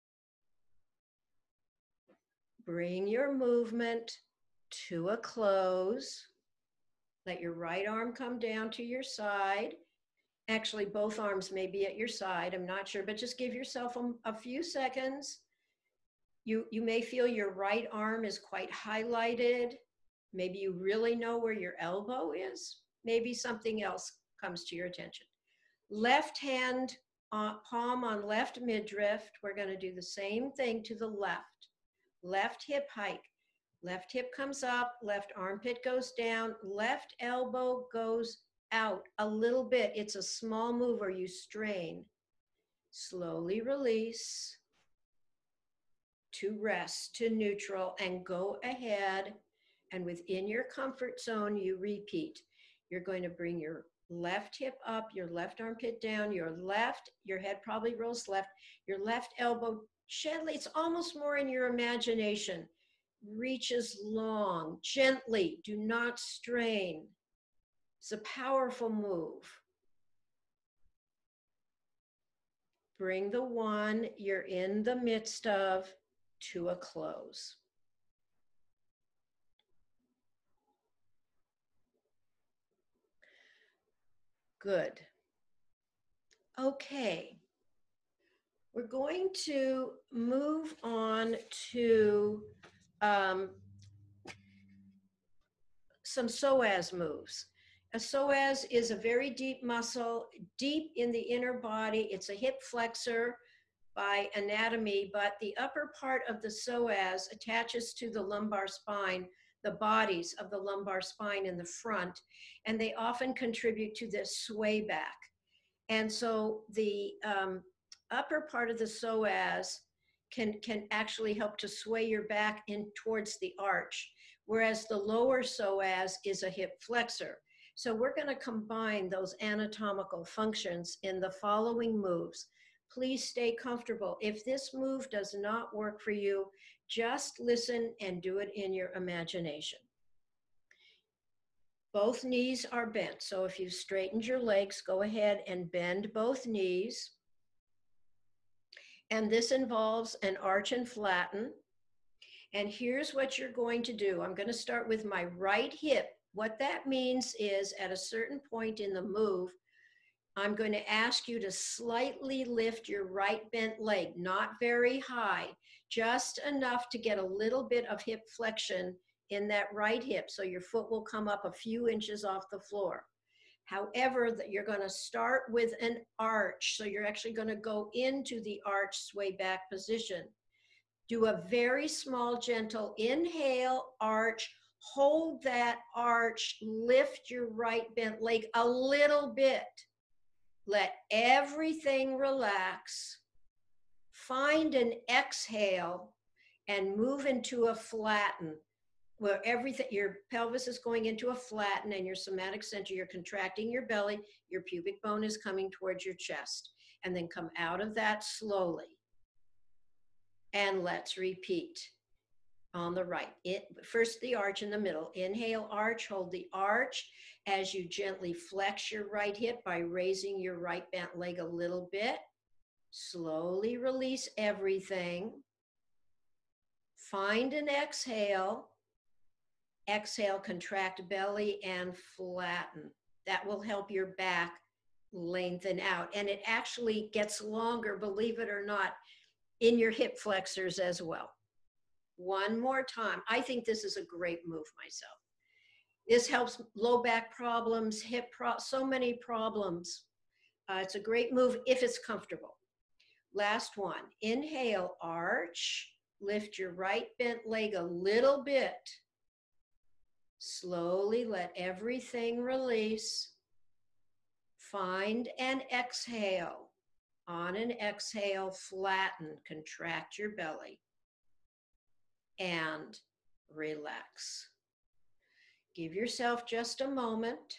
Bring your movement to a close. Let your right arm come down to your side. Actually, both arms may be at your side. I'm not sure, but just give yourself a, a few seconds. You, you may feel your right arm is quite highlighted. Maybe you really know where your elbow is. Maybe something else comes to your attention. Left hand, uh, palm on left midriff. We're going to do the same thing to the left. Left hip hike. Left hip comes up, left armpit goes down, left elbow goes out a little bit. It's a small move or you strain. Slowly release to rest, to neutral, and go ahead. And within your comfort zone, you repeat. You're going to bring your left hip up, your left armpit down, your left, your head probably rolls left, your left elbow gently, it's almost more in your imagination, reaches long, gently, do not strain. It's a powerful move. Bring the one you're in the midst of to a close. Good. Okay. We're going to move on to um, some psoas moves. A psoas is a very deep muscle, deep in the inner body. It's a hip flexor by anatomy, but the upper part of the psoas attaches to the lumbar spine, the bodies of the lumbar spine in the front, and they often contribute to this sway back. And so the um, upper part of the psoas can, can actually help to sway your back in towards the arch, whereas the lower psoas is a hip flexor. So we're going to combine those anatomical functions in the following moves. Please stay comfortable. If this move does not work for you, just listen and do it in your imagination. Both knees are bent. So if you've straightened your legs, go ahead and bend both knees. And this involves an arch and flatten. And here's what you're going to do. I'm going to start with my right hip. What that means is at a certain point in the move, I'm going to ask you to slightly lift your right bent leg, not very high, just enough to get a little bit of hip flexion in that right hip. So your foot will come up a few inches off the floor. However, that you're going to start with an arch. So you're actually going to go into the arch sway back position. Do a very small, gentle inhale, arch, hold that arch, lift your right bent leg a little bit. Let everything relax. Find an exhale and move into a flatten. where everything, your pelvis is going into a flatten and your somatic center, you're contracting your belly, your pubic bone is coming towards your chest. And then come out of that slowly. And let's repeat. On the right, it, first the arch in the middle. Inhale, arch, hold the arch as you gently flex your right hip by raising your right bent leg a little bit. Slowly release everything. Find an exhale. Exhale, contract belly and flatten. That will help your back lengthen out. And it actually gets longer, believe it or not, in your hip flexors as well. One more time. I think this is a great move myself. This helps low back problems, hip pro, so many problems. Uh, it's a great move if it's comfortable. Last one. Inhale, arch. Lift your right bent leg a little bit. Slowly let everything release. Find an exhale. On an exhale, flatten, contract your belly. And relax. Give yourself just a moment.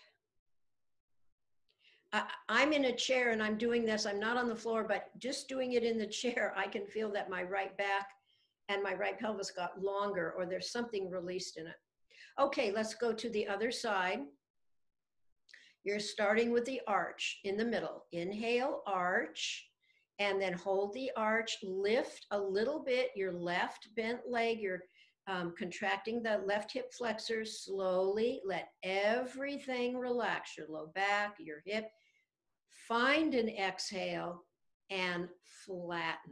I, I'm in a chair and I'm doing this. I'm not on the floor, but just doing it in the chair, I can feel that my right back and my right pelvis got longer, or there's something released in it. Okay, let's go to the other side. You're starting with the arch in the middle. Inhale, arch. And then hold the arch, lift a little bit your left bent leg. You're um, contracting the left hip flexors slowly. Let everything relax, your low back, your hip. Find an exhale and flatten.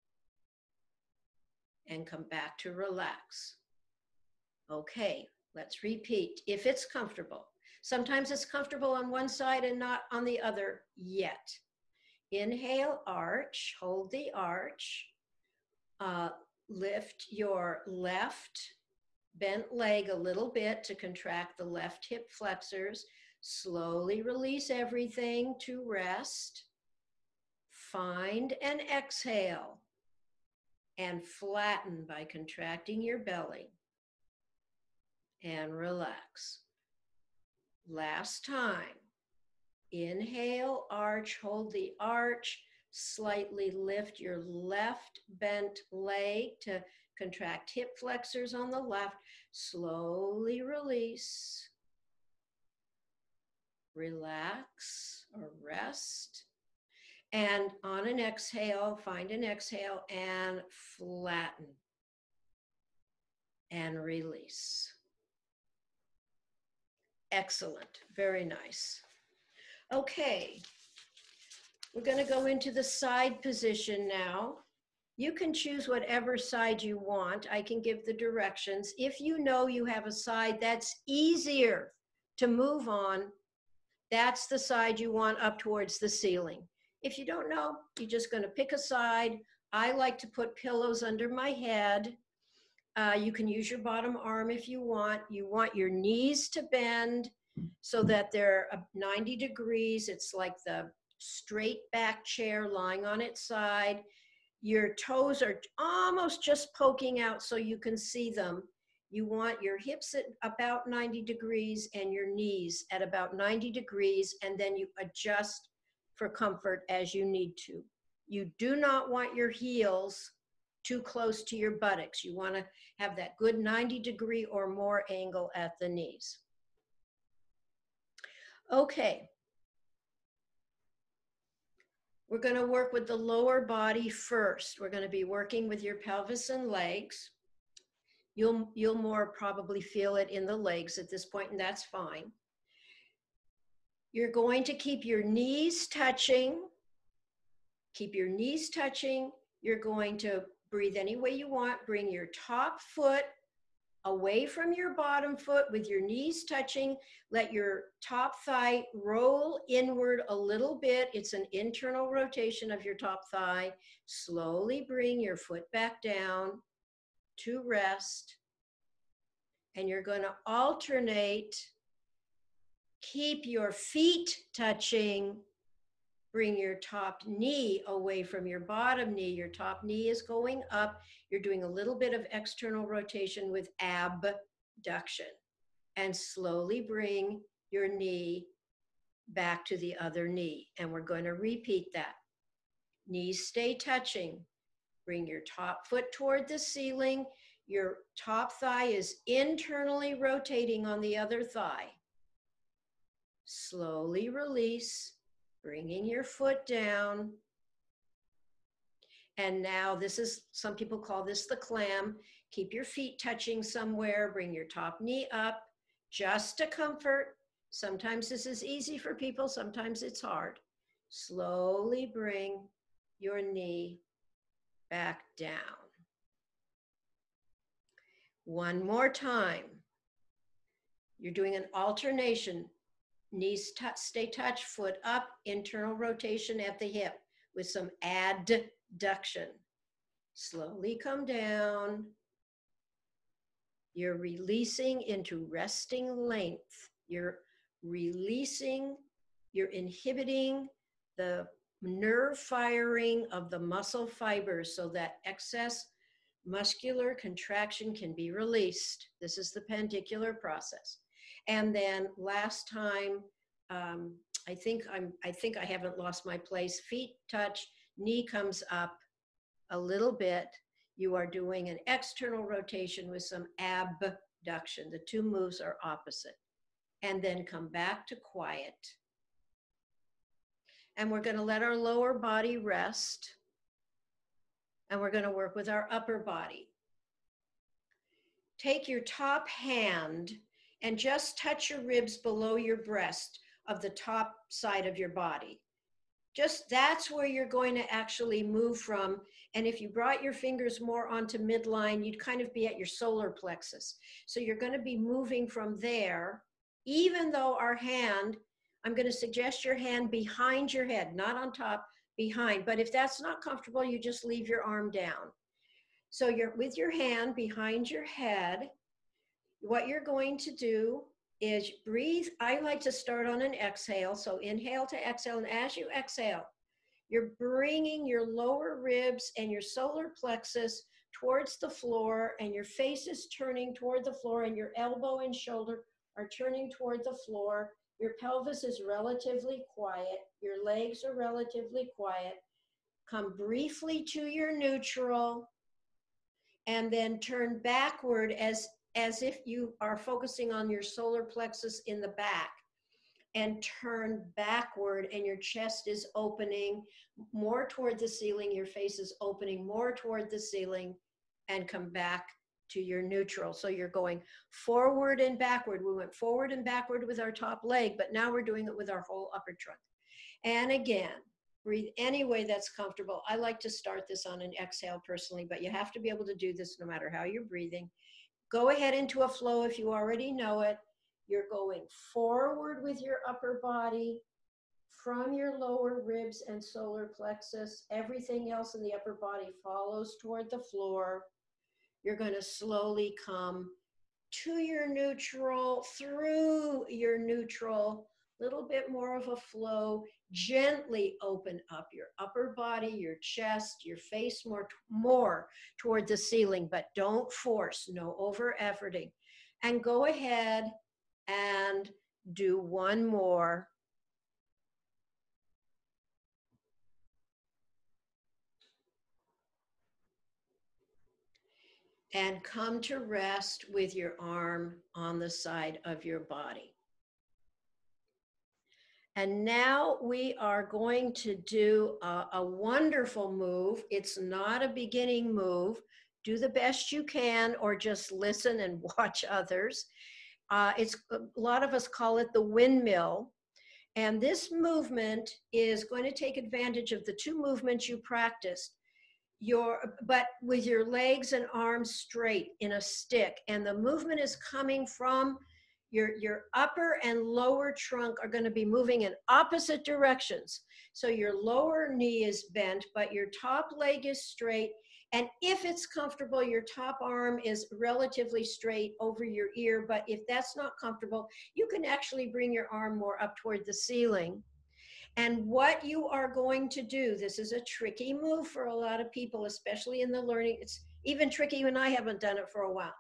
And come back to relax. Okay, let's repeat if it's comfortable. Sometimes it's comfortable on one side and not on the other yet. Inhale, arch, hold the arch, uh, lift your left bent leg a little bit to contract the left hip flexors, slowly release everything to rest, find an exhale, and flatten by contracting your belly, and relax. Last time. Inhale, arch, hold the arch, slightly lift your left bent leg to contract hip flexors on the left, slowly release, relax or rest, and on an exhale, find an exhale and flatten and release. Excellent, very nice. Okay, we're going to go into the side position now. You can choose whatever side you want. I can give the directions. If you know you have a side that's easier to move on, that's the side you want up towards the ceiling. If you don't know, you're just going to pick a side. I like to put pillows under my head. Uh, you can use your bottom arm if you want. You want your knees to bend so that they're ninety degrees. It's like the straight back chair lying on its side. Your toes are almost just poking out so you can see them. You want your hips at about ninety degrees and your knees at about ninety degrees, and then you adjust for comfort as you need to. You do not want your heels too close to your buttocks. You want to have that good ninety degree or more angle at the knees. Okay. We're going to work with the lower body first. We're going to be working with your pelvis and legs. You'll, you'll more probably feel it in the legs at this point, and that's fine. You're going to keep your knees touching. Keep your knees touching. You're going to breathe any way you want. Bring your top foot away from your bottom foot with your knees touching. Let your top thigh roll inward a little bit. It's an internal rotation of your top thigh. Slowly bring your foot back down to rest. And you're going to alternate. Keep your feet touching. Bring your top knee away from your bottom knee. Your top knee is going up. You're doing a little bit of external rotation with abduction. And slowly bring your knee back to the other knee. And we're going to repeat that. Knees stay touching. Bring your top foot toward the ceiling. Your top thigh is internally rotating on the other thigh. Slowly release, bringing your foot down. And now this is, some people call this the clam. Keep your feet touching somewhere. Bring your top knee up just to comfort. Sometimes this is easy for people, sometimes it's hard. Slowly bring your knee back down. One more time. You're doing an alternation. Knees t- stay touched, foot up, internal rotation at the hip with some adduction. Slowly come down. You're releasing into resting length. You're releasing, you're inhibiting the nerve firing of the muscle fibers so that excess muscular contraction can be released. This is the pandicular process. And then last time, um, I think I'm, I think I haven't lost my place. Feet touch, knee comes up a little bit. You are doing an external rotation with some abduction. The two moves are opposite. And then come back to quiet. And we're going to let our lower body rest. And we're going to work with our upper body. Take your top hand and just touch your ribs below your breast of the top side of your body. Just that's where you're going to actually move from. And if you brought your fingers more onto midline, you'd kind of be at your solar plexus. So you're going to be moving from there, even though our hand, I'm going to suggest your hand behind your head, not on top, behind. But if that's not comfortable, you just leave your arm down. So you're with your hand behind your head. What you're going to do is breathe. I like to start on an exhale. So inhale to exhale. And as you exhale, you're bringing your lower ribs and your solar plexus towards the floor, and your face is turning toward the floor, and your elbow and shoulder are turning toward the floor. Your pelvis is relatively quiet. Your legs are relatively quiet. Come briefly to your neutral, and then turn backward as, as if you are focusing on your solar plexus in the back, and turn backward, and your chest is opening more toward the ceiling. Your face is opening more toward the ceiling, and come back to your neutral. So you're going forward and backward. We went forward and backward with our top leg, but now we're doing it with our whole upper trunk. And again, breathe any way that's comfortable. I like to start this on an exhale personally, but you have to be able to do this no matter how you're breathing. Go ahead into a flow if you already know it. You're going forward with your upper body from your lower ribs and solar plexus. Everything else in the upper body follows toward the floor. You're going to slowly come to your neutral, through your neutral, little bit more of a flow. Gently open up your upper body, your chest, your face more, more toward the ceiling, but don't force, no over efforting. And go ahead and do one more. And come to rest with your arm on the side of your body. And now we are going to do a, a wonderful move. It's not a beginning move. Do the best you can, or just listen and watch others. Uh, it's a lot of us call it the windmill. And this movement is going to take advantage of the two movements you practiced. Your, but with your legs and arms straight in a stick. And the movement is coming from your, your upper and lower trunk are going to be moving in opposite directions. So your lower knee is bent, but your top leg is straight. And if it's comfortable, your top arm is relatively straight over your ear. But if that's not comfortable, you can actually bring your arm more up toward the ceiling. And what you are going to do, this is a tricky move for a lot of people, especially in the learning. It's even tricky when I haven't done it for a while.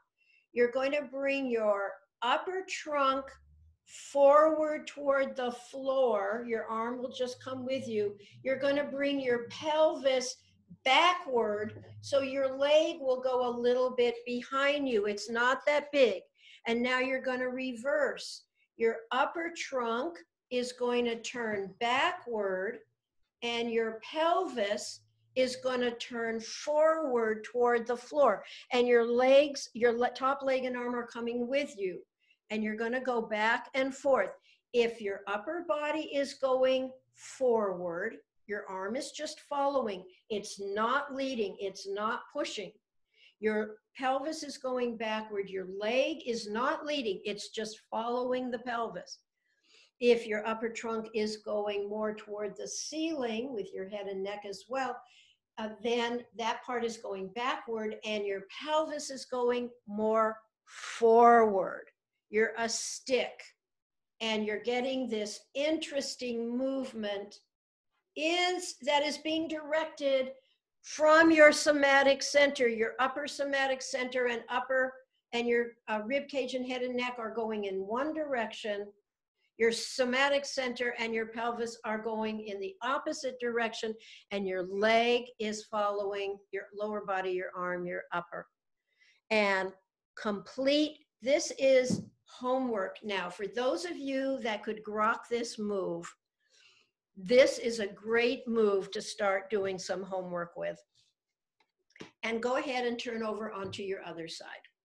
you're going to bring your upper trunk forward toward the floor. Your arm will just come with you. You're going to bring your pelvis backward, so your leg will go a little bit behind you. It's not that big. And now you're going to reverse. Your upper trunk is going to turn backward, and your pelvis is going to turn forward toward the floor. And your legs, your top leg and arm are coming with you. And you're going to go back and forth. If your upper body is going forward, your arm is just following. It's not leading. It's not pushing. Your pelvis is going backward. Your leg is not leading. It's just following the pelvis. If your upper trunk is going more toward the ceiling with your head and neck as well, uh, then that part is going backward and your pelvis is going more forward. You're a stick and you're getting this interesting movement is that is being directed from your somatic center. Your upper somatic center and upper and your uh, rib cage and head and neck are going in one direction. Your somatic center and your pelvis are going in the opposite direction, and your leg is following your lower body, your arm, your upper. And complete, this is homework. Now, for those of you that could grok this move, this is a great move to start doing some homework with. And go ahead and turn over onto your other side.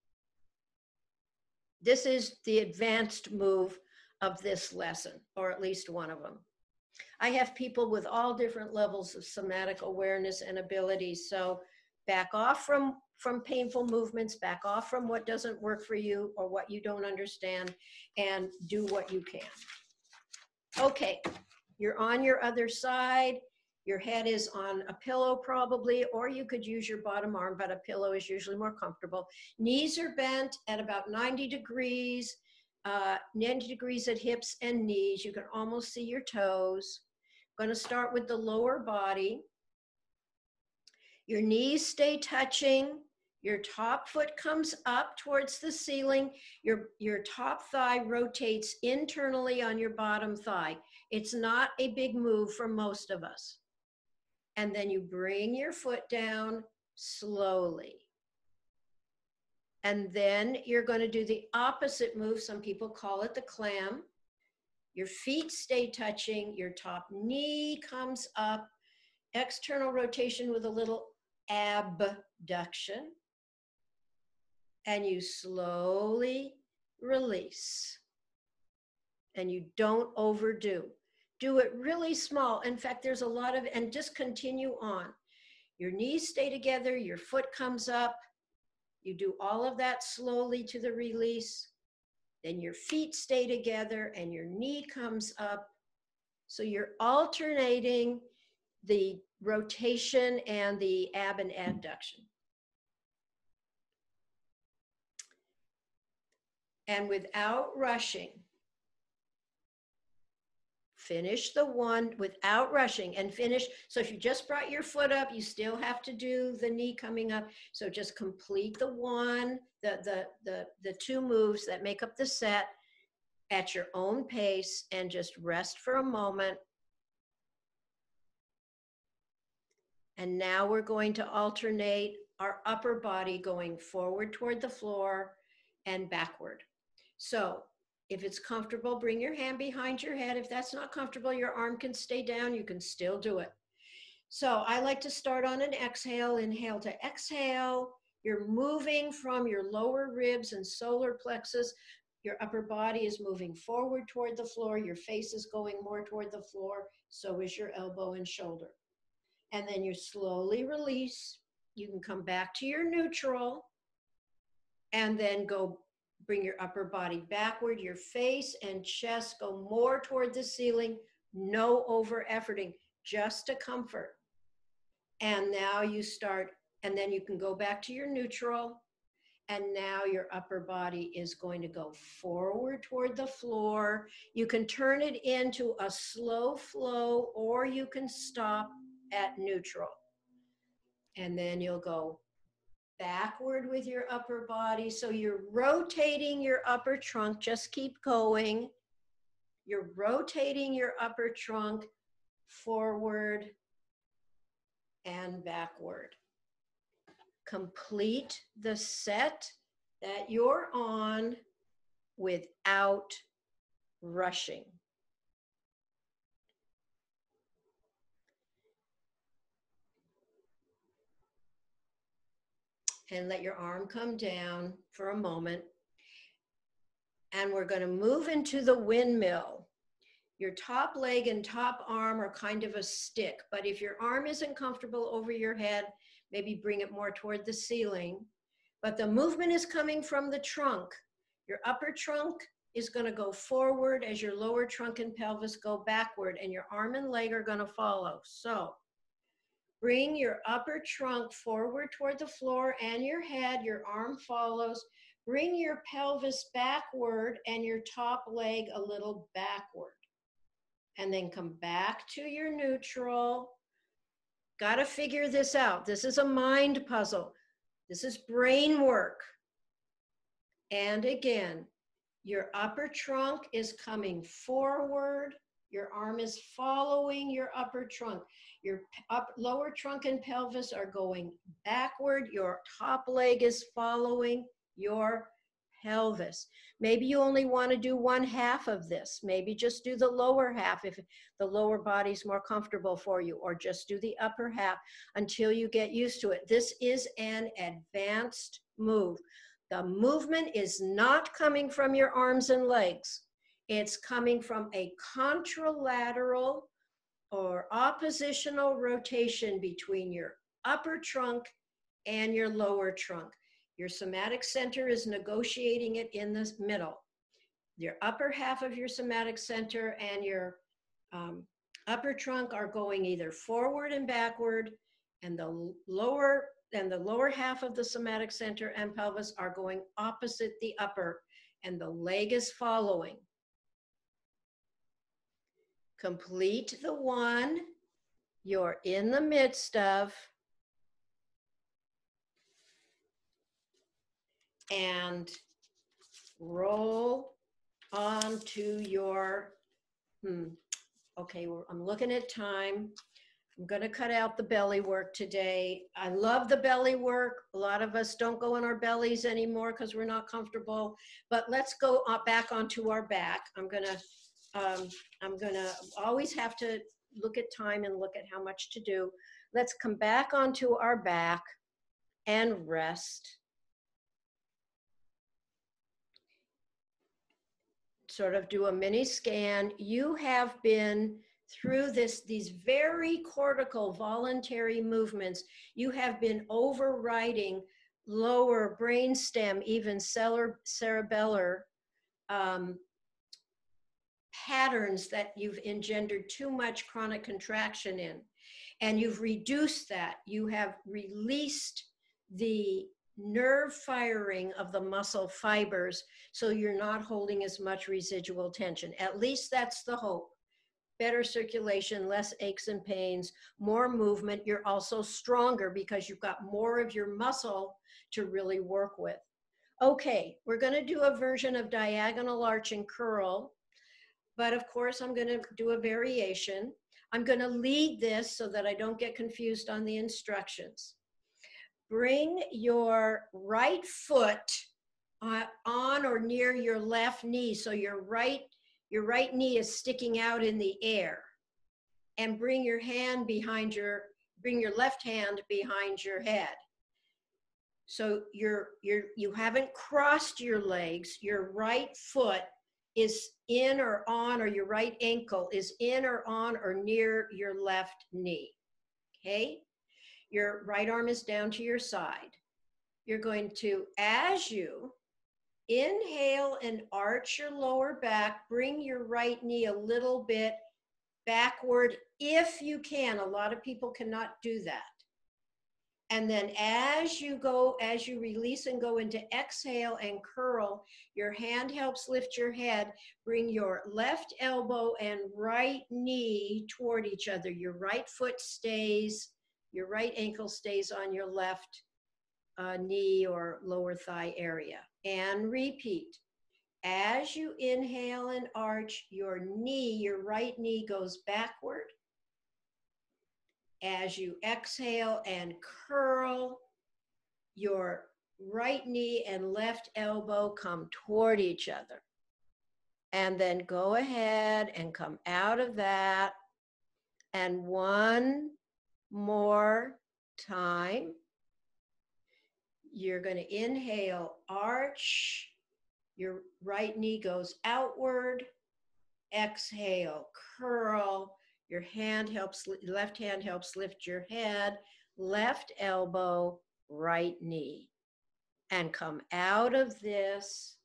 This is the advanced move of this lesson, or at least one of them. I have people with all different levels of somatic awareness and abilities, so back off from, from painful movements, back off from what doesn't work for you or what you don't understand, and do what you can. Okay, you're on your other side. Your head is on a pillow probably, or you could use your bottom arm, but a pillow is usually more comfortable. Knees are bent at about ninety degrees. Uh, ninety degrees at hips and knees. You can almost see your toes. I'm going to start with the lower body. Your knees stay touching. Your top foot comes up towards the ceiling. Your, your top thigh rotates internally on your bottom thigh. It's not a big move for most of us. And then you bring your foot down slowly. And then you're going to do the opposite move. Some people call it the clam. Your feet stay touching. Your top knee comes up. External rotation with a little abduction. And you slowly release. And you don't overdo. Do it really small. In fact, there's a lot of, and just continue on. Your knees stay together. Your foot comes up. You do all of that slowly to the release. Then your feet stay together and your knee comes up. So you're alternating the rotation and the ab and adduction. And without rushing, finish the one without rushing and finish. So if you just brought your foot up, you still have to do the knee coming up. So just complete the one, the, the, the, the two moves that make up the set at your own pace and just rest for a moment. And now we're going to alternate our upper body going forward toward the floor and backward. So if it's comfortable, bring your hand behind your head. If that's not comfortable, your arm can stay down. You can still do it. So I like to start on an exhale. Inhale to exhale. You're moving from your lower ribs and solar plexus. Your upper body is moving forward toward the floor. Your face is going more toward the floor. So is your elbow and shoulder. And then you slowly release. You can come back to your neutral and then go bring your upper body backward. Your face and chest go more toward the ceiling. No over efforting, just to comfort. And now you start, and then you can go back to your neutral. And now your upper body is going to go forward toward the floor. You can turn it into a slow flow, or you can stop at neutral. And then you'll go backward with your upper body. So you're rotating your upper trunk. Just keep going. You're rotating your upper trunk forward and backward. Complete the set that you're on without rushing. And let your arm come down for a moment. And we're going to move into the windmill. Your top leg and top arm are kind of a stick, but if your arm isn't comfortable over your head, maybe bring it more toward the ceiling. But the movement is coming from the trunk. Your upper trunk is going to go forward as your lower trunk and pelvis go backward, and your arm and leg are going to follow. So bring your upper trunk forward toward the floor and your head. Your arm follows. Bring your pelvis backward and your top leg a little backward. And then come back to your neutral. Got to figure this out. This is a mind puzzle. This is brain work. And again, your upper trunk is coming forward. Your arm is following your upper trunk. Your up, lower trunk and pelvis are going backward. Your top leg is following your pelvis. Maybe you only want to do one half of this. Maybe just do the lower half if the lower body's more comfortable for you, or just do the upper half until you get used to it. This is an advanced move. The movement is not coming from your arms and legs. It's coming from a contralateral or oppositional rotation between your upper trunk and your lower trunk. Your somatic center is negotiating it in the middle. Your upper half of your somatic center and your um, upper trunk are going either forward and backward, and the lower and the lower half of the somatic center and pelvis are going opposite the upper, and the leg is following. Complete the one you're in the midst of, and roll onto your, hmm, okay, I'm looking at time. I'm going to cut out the belly work today. I love the belly work. A lot of us don't go on our bellies anymore because we're not comfortable, but let's go back onto our back. I'm going to, um, I'm going to always have to look at time and look at how much to do. Let's come back onto our back and rest. Sort of do a mini scan. You have been through this, these very cortical voluntary movements. You have been overriding lower brainstem, even cerebellar um, patterns that you've engendered too much chronic contraction in. And you've reduced that. You have released the nerve firing of the muscle fibers, so you're not holding as much residual tension. At least that's the hope. Better circulation, less aches and pains, more movement. You're also stronger because you've got more of your muscle to really work with. Okay, we're going to do a version of diagonal arch and curl, but of course I'm going to do a variation. I'm going to lead this so that I don't get confused on the instructions. Bring your right foot uh, on or near your left knee, so your right Your right knee is sticking out in the air, and bring your hand behind your, bring your left hand behind your head. So you're, you're, you haven't crossed your legs. Your right foot is in or on, or your right ankle is in or on or near your left knee, okay? Your right arm is down to your side. You're going to, as you inhale and arch your lower back, bring your right knee a little bit backward if you can. A lot of people cannot do that. And then as you go, as you release and go into exhale and curl, your hand helps lift your head. Bring your left elbow and right knee toward each other. Your right foot stays, your right ankle stays on your left uh, knee or lower thigh area. And repeat. As you inhale and arch, your knee, your right knee goes backward. As you exhale and curl, your right knee and left elbow come toward each other. And then go ahead and come out of that. And one more time. You're going to inhale, arch. Your right knee goes outward. Exhale, curl. Your hand helps, left hand helps lift your head. Left elbow, right knee. And come out of this.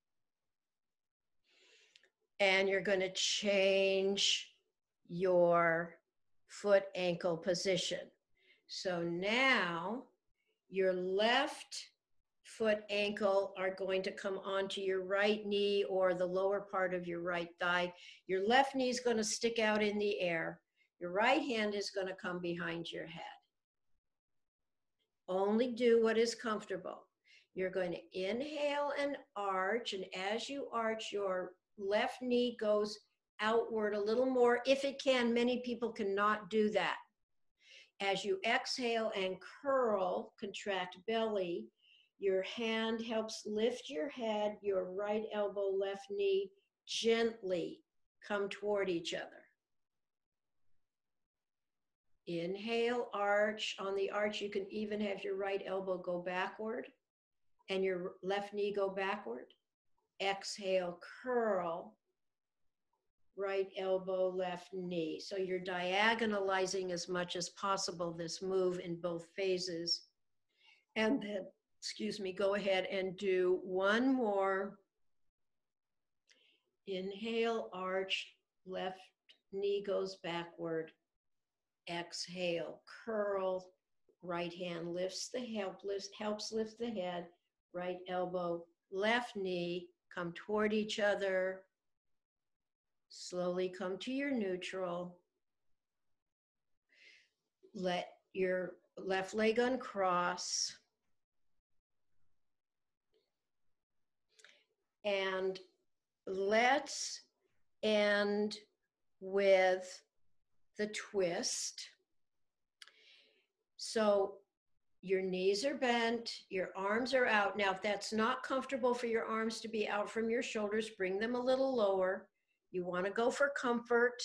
And you're going to change your foot ankle position. So now your left foot ankle are going to come onto your right knee or the lower part of your right thigh. Your left knee is going to stick out in the air. Your right hand is going to come behind your head. Only do what is comfortable. You're going to inhale and arch, and as you arch, your left knee goes outward a little more if it can. Many people cannot do that. As you exhale and curl, contract belly, your hand helps lift your head, your right elbow, left knee gently come toward each other. Inhale, arch. On the arch, you can even have your right elbow go backward and your left knee go backward. Exhale, curl. Right elbow, left knee. So you're diagonalizing as much as possible this move in both phases. And then, excuse me, go ahead and do one more. Inhale, arch, left knee goes backward. Exhale, curl. Right hand lifts the help, lifts, helps lift the head. Right elbow, left knee come toward each other. Slowly come to your neutral. Let your left leg uncross. And let's end with the twist. So your knees are bent, your arms are out. Now, if that's not comfortable for your arms to be out from your shoulders, bring them a little lower. You want to go for comfort.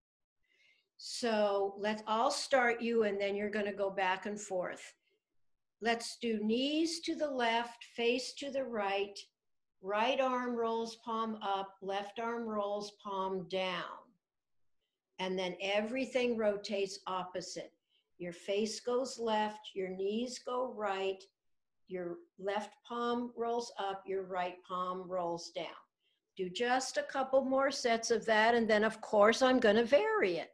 So let's all start you, and then you're going to go back and forth. Let's do knees to the left, face to the right. Right arm rolls palm up, left arm rolls palm down. And then everything rotates opposite. Your face goes left, your knees go right, your left palm rolls up, your right palm rolls down. Do just a couple more sets of that, and then of course I'm going to vary it.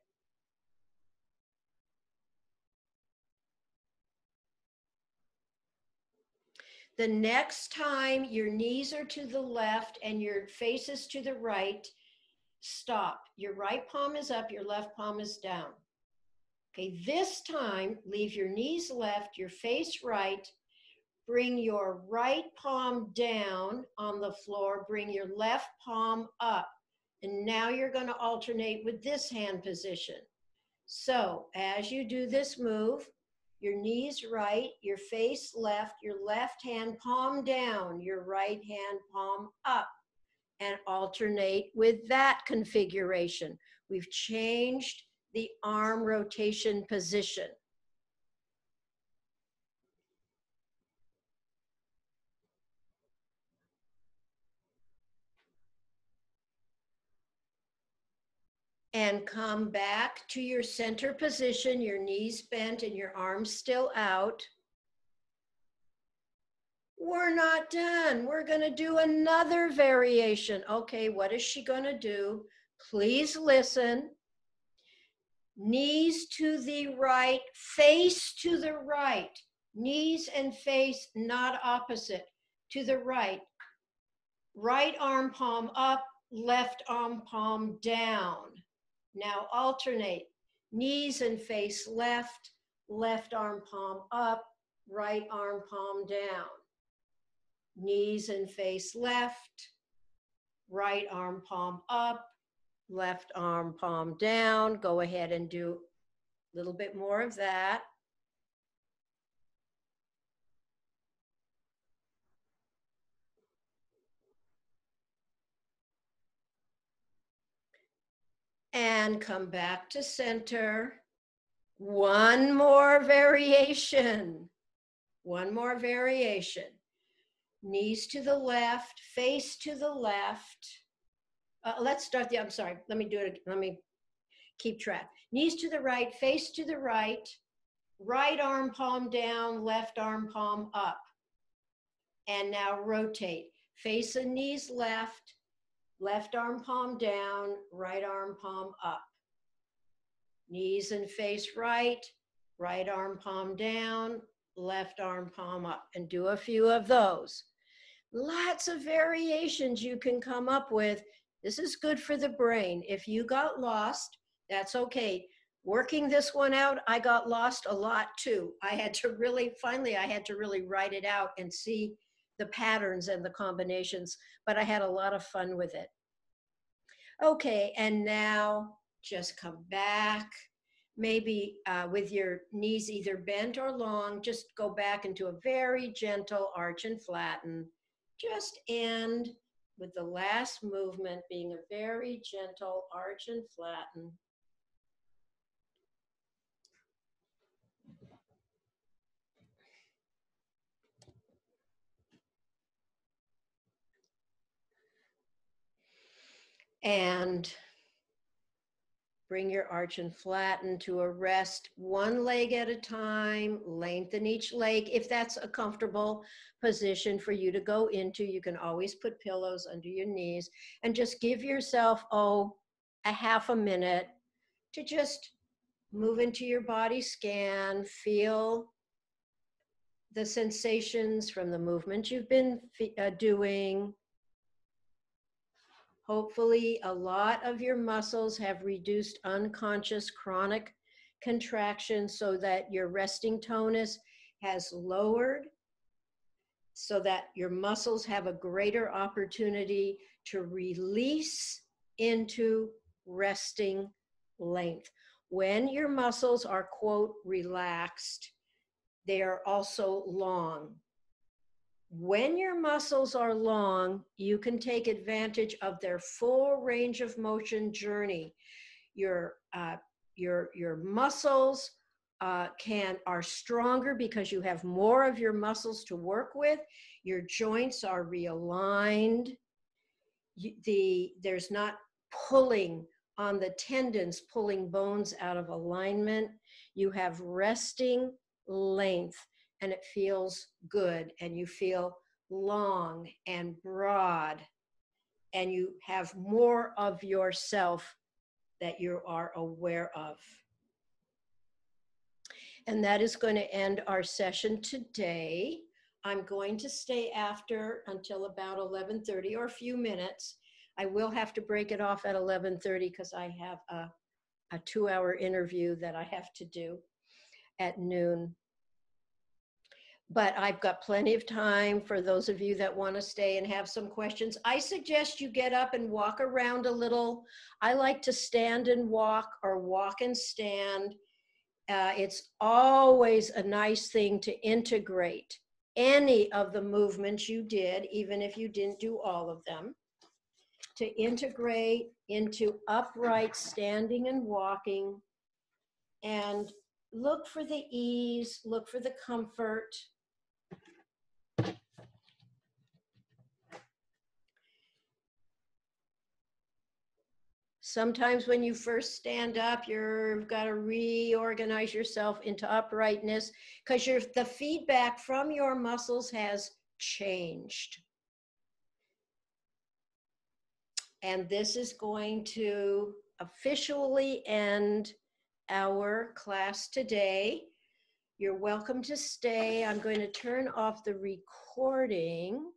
The next time your knees are to the left and your face is to the right, stop. Your right palm is up, your left palm is down. Okay, this time, leave your knees left, your face right. Bring your right palm down on the floor, bring your left palm up. And now you're going to alternate with this hand position. So as you do this move, your knees right, your face left, your left hand palm down, your right hand palm up, and alternate with that configuration. We've changed the arm rotation position. And come back to your center position, your knees bent and your arms still out. We're not done. We're going to do another variation. Okay, what is she going to do? Please listen. Knees to the right, face to the right. Knees and face not opposite. To the right. Right arm palm up, left arm palm down. Now alternate. Knees and face left, left arm palm up, right arm palm down. Knees and face left, right arm palm up, left arm palm down. Go ahead and do a little bit more of that. And come back to center. One more variation. One more variation. Knees to the left, face to the left. Uh, let's start the, I'm sorry, let me do it, let me keep track. Knees to the right, face to the right, right arm palm down, left arm palm up. And now rotate. Face and knees left, left arm palm down, right arm palm up. Knees and face right, right arm palm down, left arm palm up. And do a few of those. Lots of variations you can come up with. This is good for the brain. If you got lost, that's okay. Working this one out, I got lost a lot too. I had to really, finally, I had to really write it out and see the patterns and the combinations, but I had a lot of fun with it. Okay, and now just come back. Maybe uh, with your knees either bent or long, just go back into a very gentle arch and flatten. Just end with the last movement being a very gentle arch and flatten. And bring your arch and flatten to a rest, one leg at a time. Lengthen each leg. If that's a comfortable position for you to go into, you can always put pillows under your knees and just give yourself, oh, a half a minute to just move into your body scan, feel the sensations from the movement you've been uh, doing. Hopefully, a lot of your muscles have reduced unconscious chronic contraction so that your resting tonus has lowered, so that your muscles have a greater opportunity to release into resting length. When your muscles are, quote, relaxed, they are also long. When your muscles are long, you can take advantage of their full range of motion journey. Your, uh, your, your muscles uh, can, are stronger because you have more of your muscles to work with. Your joints are realigned. You, the, there's not pulling on the tendons, pulling bones out of alignment. You have resting length. And it feels good, and you feel long and broad, and you have more of yourself that you are aware of. And that is going to end our session today. I'm going to stay after until about eleven thirty or a few minutes. I will have to break it off at eleven thirty because I have a, a two-hour interview that I have to do at noon. But I've got plenty of time for those of you that want to stay and have some questions. I suggest you get up and walk around a little. I like to stand and walk or walk and stand. Uh, it's always a nice thing to integrate any of the movements you did, even if you didn't do all of them, to integrate into upright standing and walking, and look for the ease, look for the comfort. Sometimes when you first stand up, you've got to reorganize yourself into uprightness because the feedback from your muscles has changed. And this is going to officially end our class today. You're welcome to stay. I'm going to turn off the recording.